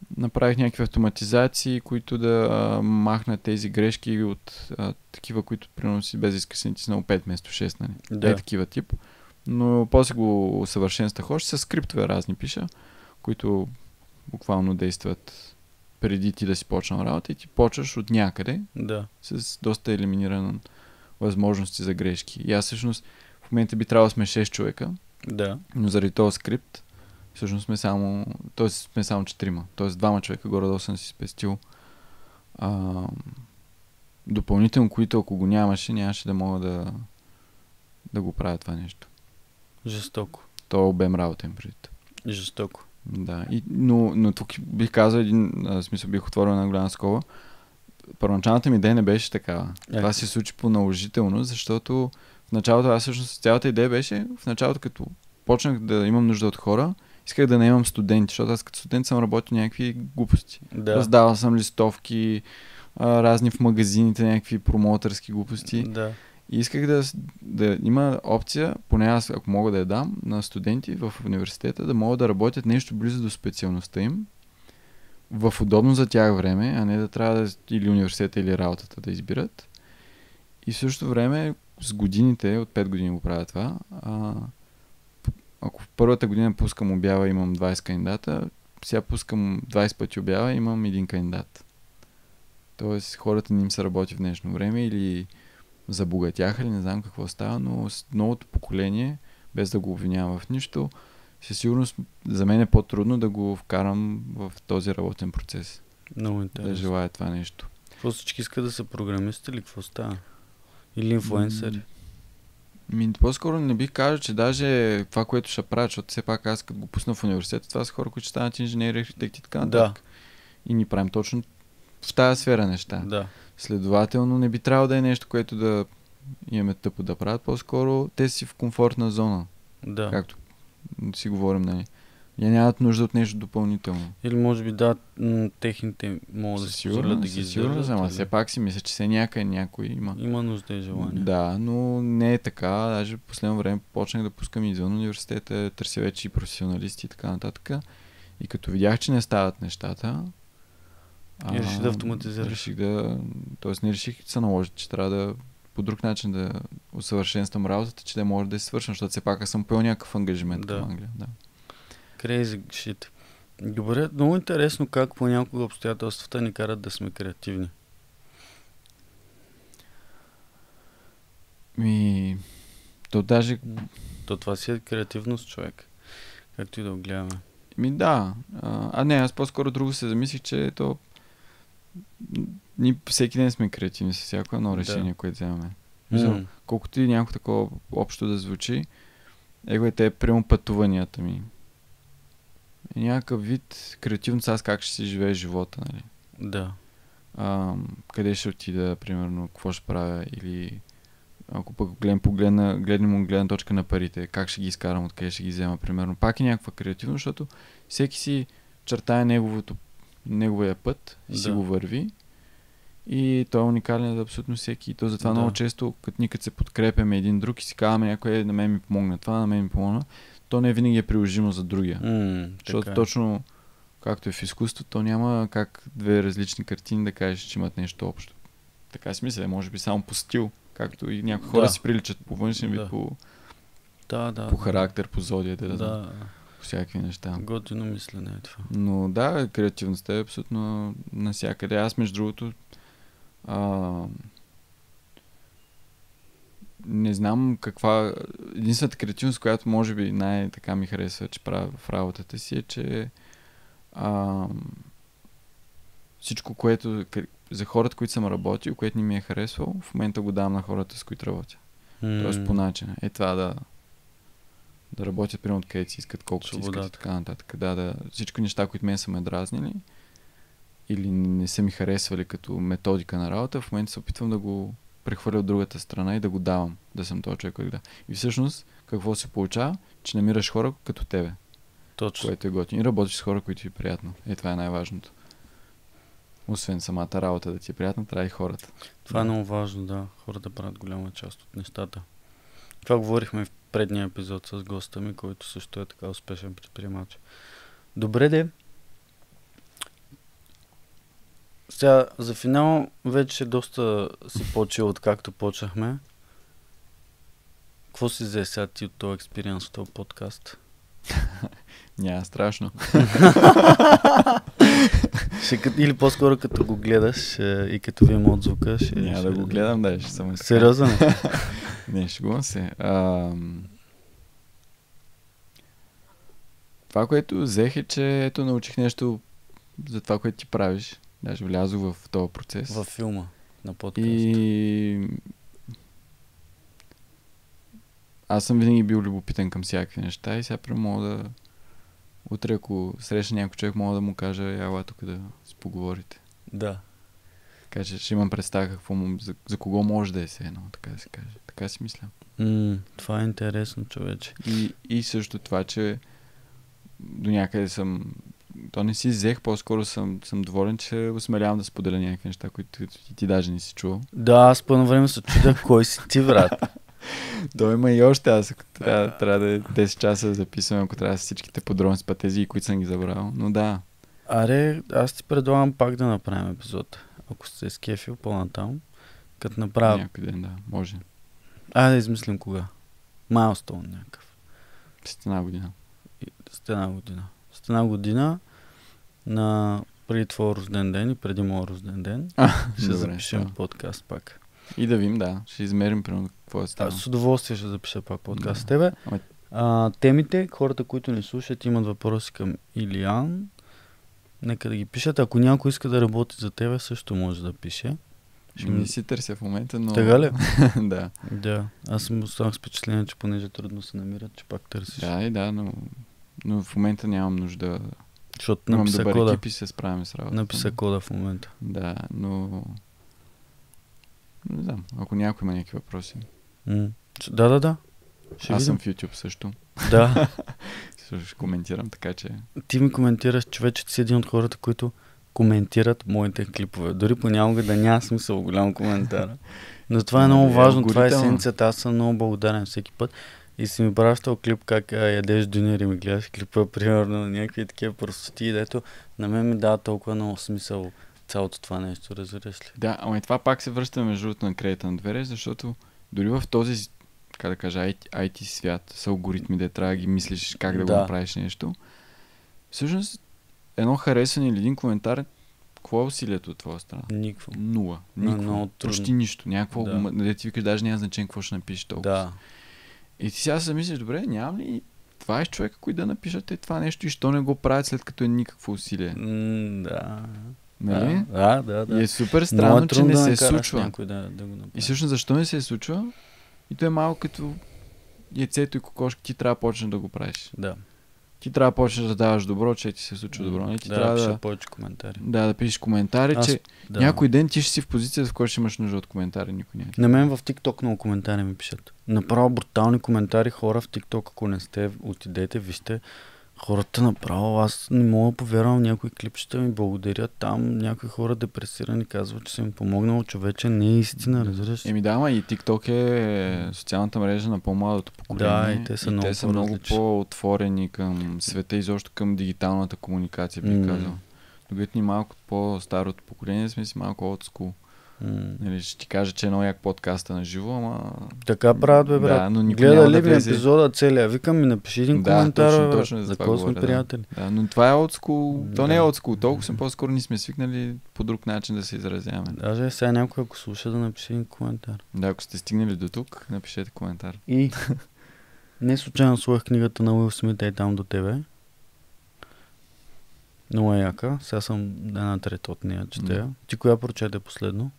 направих някакви автоматизации, които да махнат тези грешки от такива, които примерно си без иска си натиснал 5 вместо 6, нали? Да. Такива тип. Но после го усъвършенствах още с скриптове разни пиша, които буквално действат преди ти да си почнал работа и ти почваш от някъде с доста елиминиран възможности за грешки. И аз всъщност в момента би трябвало да сме 6 човека, но заради този скрипт всъщност сме само 4. Тоест 2 човека горе-долу съм си спестил допълнително, които ако го нямаше да мога да го правя това нещо. Жестоко. То е обем работа им преди. Жестоко. Да, но тук бих казал смисъл бих отворил една голяма скоба. Първоначалната ми идея не беше такава. Това се случи по наложително, защото в началото аз всъщност цялата идея беше, в началото като почнах да имам нужда от хора, исках да наемам студенти, защото аз като студент съм работил някакви глупости. Раздавал съм листовки, разни в магазините, някакви промотърски глупости. И исках да има опция, поне аз ако мога да я дам, на студенти в университета, да могат да работят нещо близо до специалността им, в удобно за тях време, а не да трябва или университета, или работата да избират. И в същото време, с годините, от 5 години го правя това, ако в първата година пускам обява, имам 20 кандидата, сега пускам 20 пъти обява, имам 1 кандидат. Тоест хората не им се работи в днешно време или забогатяха ли, не знам какво става, но с новото поколение, без да го обвинявам в нищо, със сигурност за мен е по-трудно да го вкарам в този работен процес. Много интересно. Да желая това нещо. Какво всички искат да са програмисти или какво става? Или инфлуенсъри? По-скоро не бих казал, че даже това, което ще правя, защото все пак аз като го пусна в университета, това са хора, които ще станат инженери, архитекти и така нататък. И ни правим точно в тази сфера неща. Следователно не би трябвало да е нещо, което да имаме тъпо да правят. По-скоро те си в комфортна зона. Както си говорим, нали. Нямат нужда от нещо допълнително. Или може би техните могат да си позволят да ги издържат. Ама все пак си мисля, че все някой има. Има нужда и желание. Да, но не е така. Даже в последно време почнах да пускам извън университета, търся вече и професионалисти и така нататък. И като видях, че не стават нещата, и реших да автоматизираш. Тоест не реших, се наложи, че трябва да по друг начин да усъвършенствам работата, че да може да се свършам, защото все пак аз съм поел някакъв ангажимент към Англия. Crazy shit. Добре, много интересно как понякога обстоятелствата ни карат да сме креативни. То това си е креативност, човек. Както и да го гледаме. Аз по-скоро друго се замислих, че ние всеки ден сме креативни с всяко едно решение, което вземаме. Колкото и някакво такова общо да звучи, прямо пътуванията ми. Някакъв вид креативност, аз как ще си живее живота, нали? Къде ще отида, примерно, какво ще правя, или ако пък гледнем гледна точка на парите, как ще ги изкарам, откъде ще ги взема, примерно. Пак е някаква креативност, защото всеки си чертае неговия път и си го върви. И той е уникален за абсолютно всеки. И то затова много често, като се подкрепяме един друг и си казваме, някой на мен ми помогна това, на мен ми помогна, то не винаги е приложимо за другия. Защото точно както е в изкуството, то няма как две различни картини да кажеш, че имат нещо общо. Така си мисля, може би само по стил, както и някои хора си приличат по външен вид, по характер, по зодията, по всякакви неща. Готино мислене е това. Но креативността е абсолютно навсякъде. Аз между другото не знам каква... Единствената креативност, която може би най-така ми харесва, че правя в работата си, е, че всичко, което за хората, които съм работил, което не ми е харесвало, в момента го давам на хората, с които работя. Тоест по начина. Това да работят примерно откъдето си искат, колкото си искат и така нататък. Всички неща, които мен са ме дразнили или не са ми харесвали като методика на работа, в момента се опитвам да го прехвърля от другата страна и да го давам, да съм този човек, който да. И всъщност, какво се получава? Че намираш хора като тебе. Точно. Което е готино. И работиш с хора, които ти е приятно. Това е най-важното. Освен самата работа да ти е приятна, трябва и хората. Това е много важно, Хората правят голяма част от нещата. Това говорихме в предния епизод с госта ми, който също е така успешен предприемач. Добре, Сега, за финал вече доста си почил от както почнахме. Какво си взе сега ти от този експириенс, от този подкаст? Няма страшно. Или по-скоро като го гледаш и като ви има отзвука. Няма да го гледам, да, ще съм изкарал. Сериозно? Не, шегувам се. Това, което взех е, че ето научих нещо за това, което ти правиш. Даже влязох в този процес. Във филма на подкаст. И аз съм винаги бил любопитен към всякакви неща и сега прямо мога да... Утре, ако срещна някой човек, мога да му кажа, ела тук да си поговорите. Да. Така че ще имам представа какво за кого може да е все едно, така да се каже. Така си мисля. Това е интересно, човече. И също това, че до някъде съм... То не си взех, по-скоро съм доволен, че осмелявам да споделя някакви неща, които ти даже не си чувал. Да, аз по време се чудя кой си ти, брат. То има и още, аз трябва да е 10 часа да записвам, ако трябва с всичките подробности по тези, които съм ги забрал. Но да. Аре, аз ти предлагам пак да направим епизод. Ако сте скефил по-натам, като направя... Някой ден, да, може. Да измислим кога. Майлстоун някакъв. След една година. След една година на преди твой рожден ден и преди моят рожден ден ще запишем подкаст пак. И да видим, да. Ще измерим примерно какво е станало. С удоволствие ще запиша пак подкаст с тебе. Темите, хората, които ни слушат, имат въпроси към Илиян. Нека да ги пишат. Ако някой иска да работи за тебе, също може да пише. Не си търся в момента, но... Така ли? Да. Да. Аз съм останах с впечатление, че понеже трудно се намират, че пак търсиш. Да, но в момента нямам нужда. Защото имам написа добър кода. екип и се справяме с работа. Написа кода в момента. Да, но... Не знам, ако някой има някакви въпроси. Да. Аз съм в YouTube също. Да. Също ще коментирам, така че... Ти ми коментираш, че вече ти си един от хората, които коментират моите клипове. Дори понякога да няма смисъл голям коментар. Но това е много важно, това е есенцията. Аз съм много благодарен всеки път. И си ми пращал клип как ядеш дюнер и ми гледаш клипа, примерно на някакви такива простоти, дето на мен ми дава толкова много смисъл цялото това нещо, разбираш ли? Да, ама и това пак се връща между другото на кредита на две, защото дори в този, как да кажа, IT свят с алгоритми, де трябва да ги мислиш как да го направиш нещо, всъщност едно харесване или един коментар, какво е усилието от твоя страна? Никакво. Нула. Почти нищо. Някакво, да ти викаш, даже няма значение какво ще напишеш толкова. Да. И ти сега се мислиш, добре, нямам ли 20 човека, които да напишат това нещо и що не го правят след като е никакво усилие? Да. Нали? Да. И е супер странно, че не се случва. Да го и всъщност защо не се случва? И то е малко като яйцето и кокошка, ти трябва да почнеш да го правиш. Да. Ти трябва да почнеш да даваш добро, че ти се случва добро. Не? Ти трябва да пишеш повече коментари. Да пишеш коментари, че някой ден ти ще си в позицията, в която ще имаш нужда от коментари. Никой няма. На мен в TikTok много коментари ми пишат. Направо брутални коментари хора в TikTok, ако не сте, отидете, вижте. Хората направо, аз не мога да повярвам, някои клипчета ми благодарят там, някои хора депресирани казват, че съм им помогнал, човече, не е истина, разбираш. И TikTok е социалната мрежа на по-младото поколение. Да, и те са много по-отворени към света и изобщо към дигиталната комуникация, бих казал. Докато ни малко по-старото поколение сме си малко old school. Нали, ще ти кажа, че е много як подкаста на живо, ама... Така правят, бе, брат. Да, гледа ли ми епизода целия? Викам ми, напиши един коментар, точно за какво сме приятели. Да, но това е old school. То не е old school. Толкова съм по-скоро ни сме свикнали по друг начин да се изразяваме. Даже сега някой, ако слуша, да напиши един коментар. Да, ако сте стигнали до тук, напишете коментар. И не случайно слушах книгата на Уил Смит и там до тебе. Много е яка. Сега съм една трета от нея четея. Ти коя прочете последно?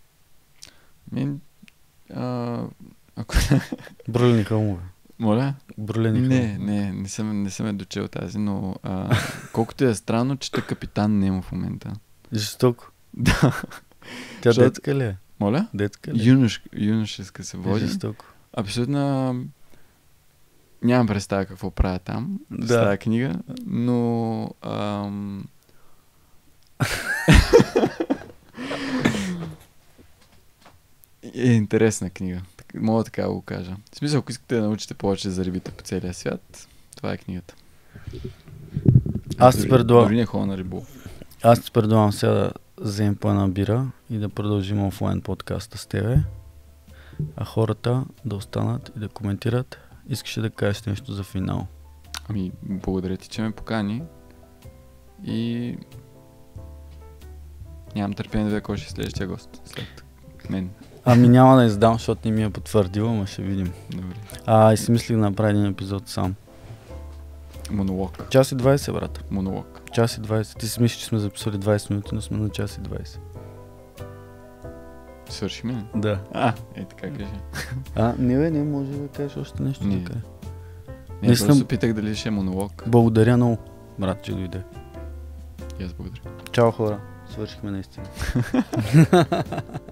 Брулени хълмове. Моля? Брулени хълмове. Не съм дочел тази, но колкото е странно, чета Капитан Немо в момента. Жестоко. Да. Тя детска ли е? Моля? Детска ли? Юношеска се води. Жестоко. Абсолютно нямам представа какво правя там с тази книга, но е интересна книга. Мога така да го кажа. В смисъл, ако искате да научите повече за рибите по целия свят, това е книгата. Аз ти предлагам. Дори не ходя на риболов. Аз ти предлагам сега вземем по една бира и да продължим офлайн подкаста с тебе, а хората да останат и да коментират. Искаш да кажеш нещо за финал? Ами, благодаря ти, че ме покани и нямам търпение да видя кой ще следващия гост след мен. Ами няма да издам, защото не ми е потвърдил, ама ще видим. Добре. И си мислих да направя един епизод сам. Монолог. Час и 20, брат. Монолог. Час и 20. Ти си мислиш, че сме записали 20 минути, но сме на час и 20. Свърши ми ли? Да. Така кажи. Не, може да кажеш още нещо. Не. Така. Не, просто питах дали ще е монолог. Благодаря много, брат, че дойде. И аз благодаря. Чао, хора. Свършихме наистина.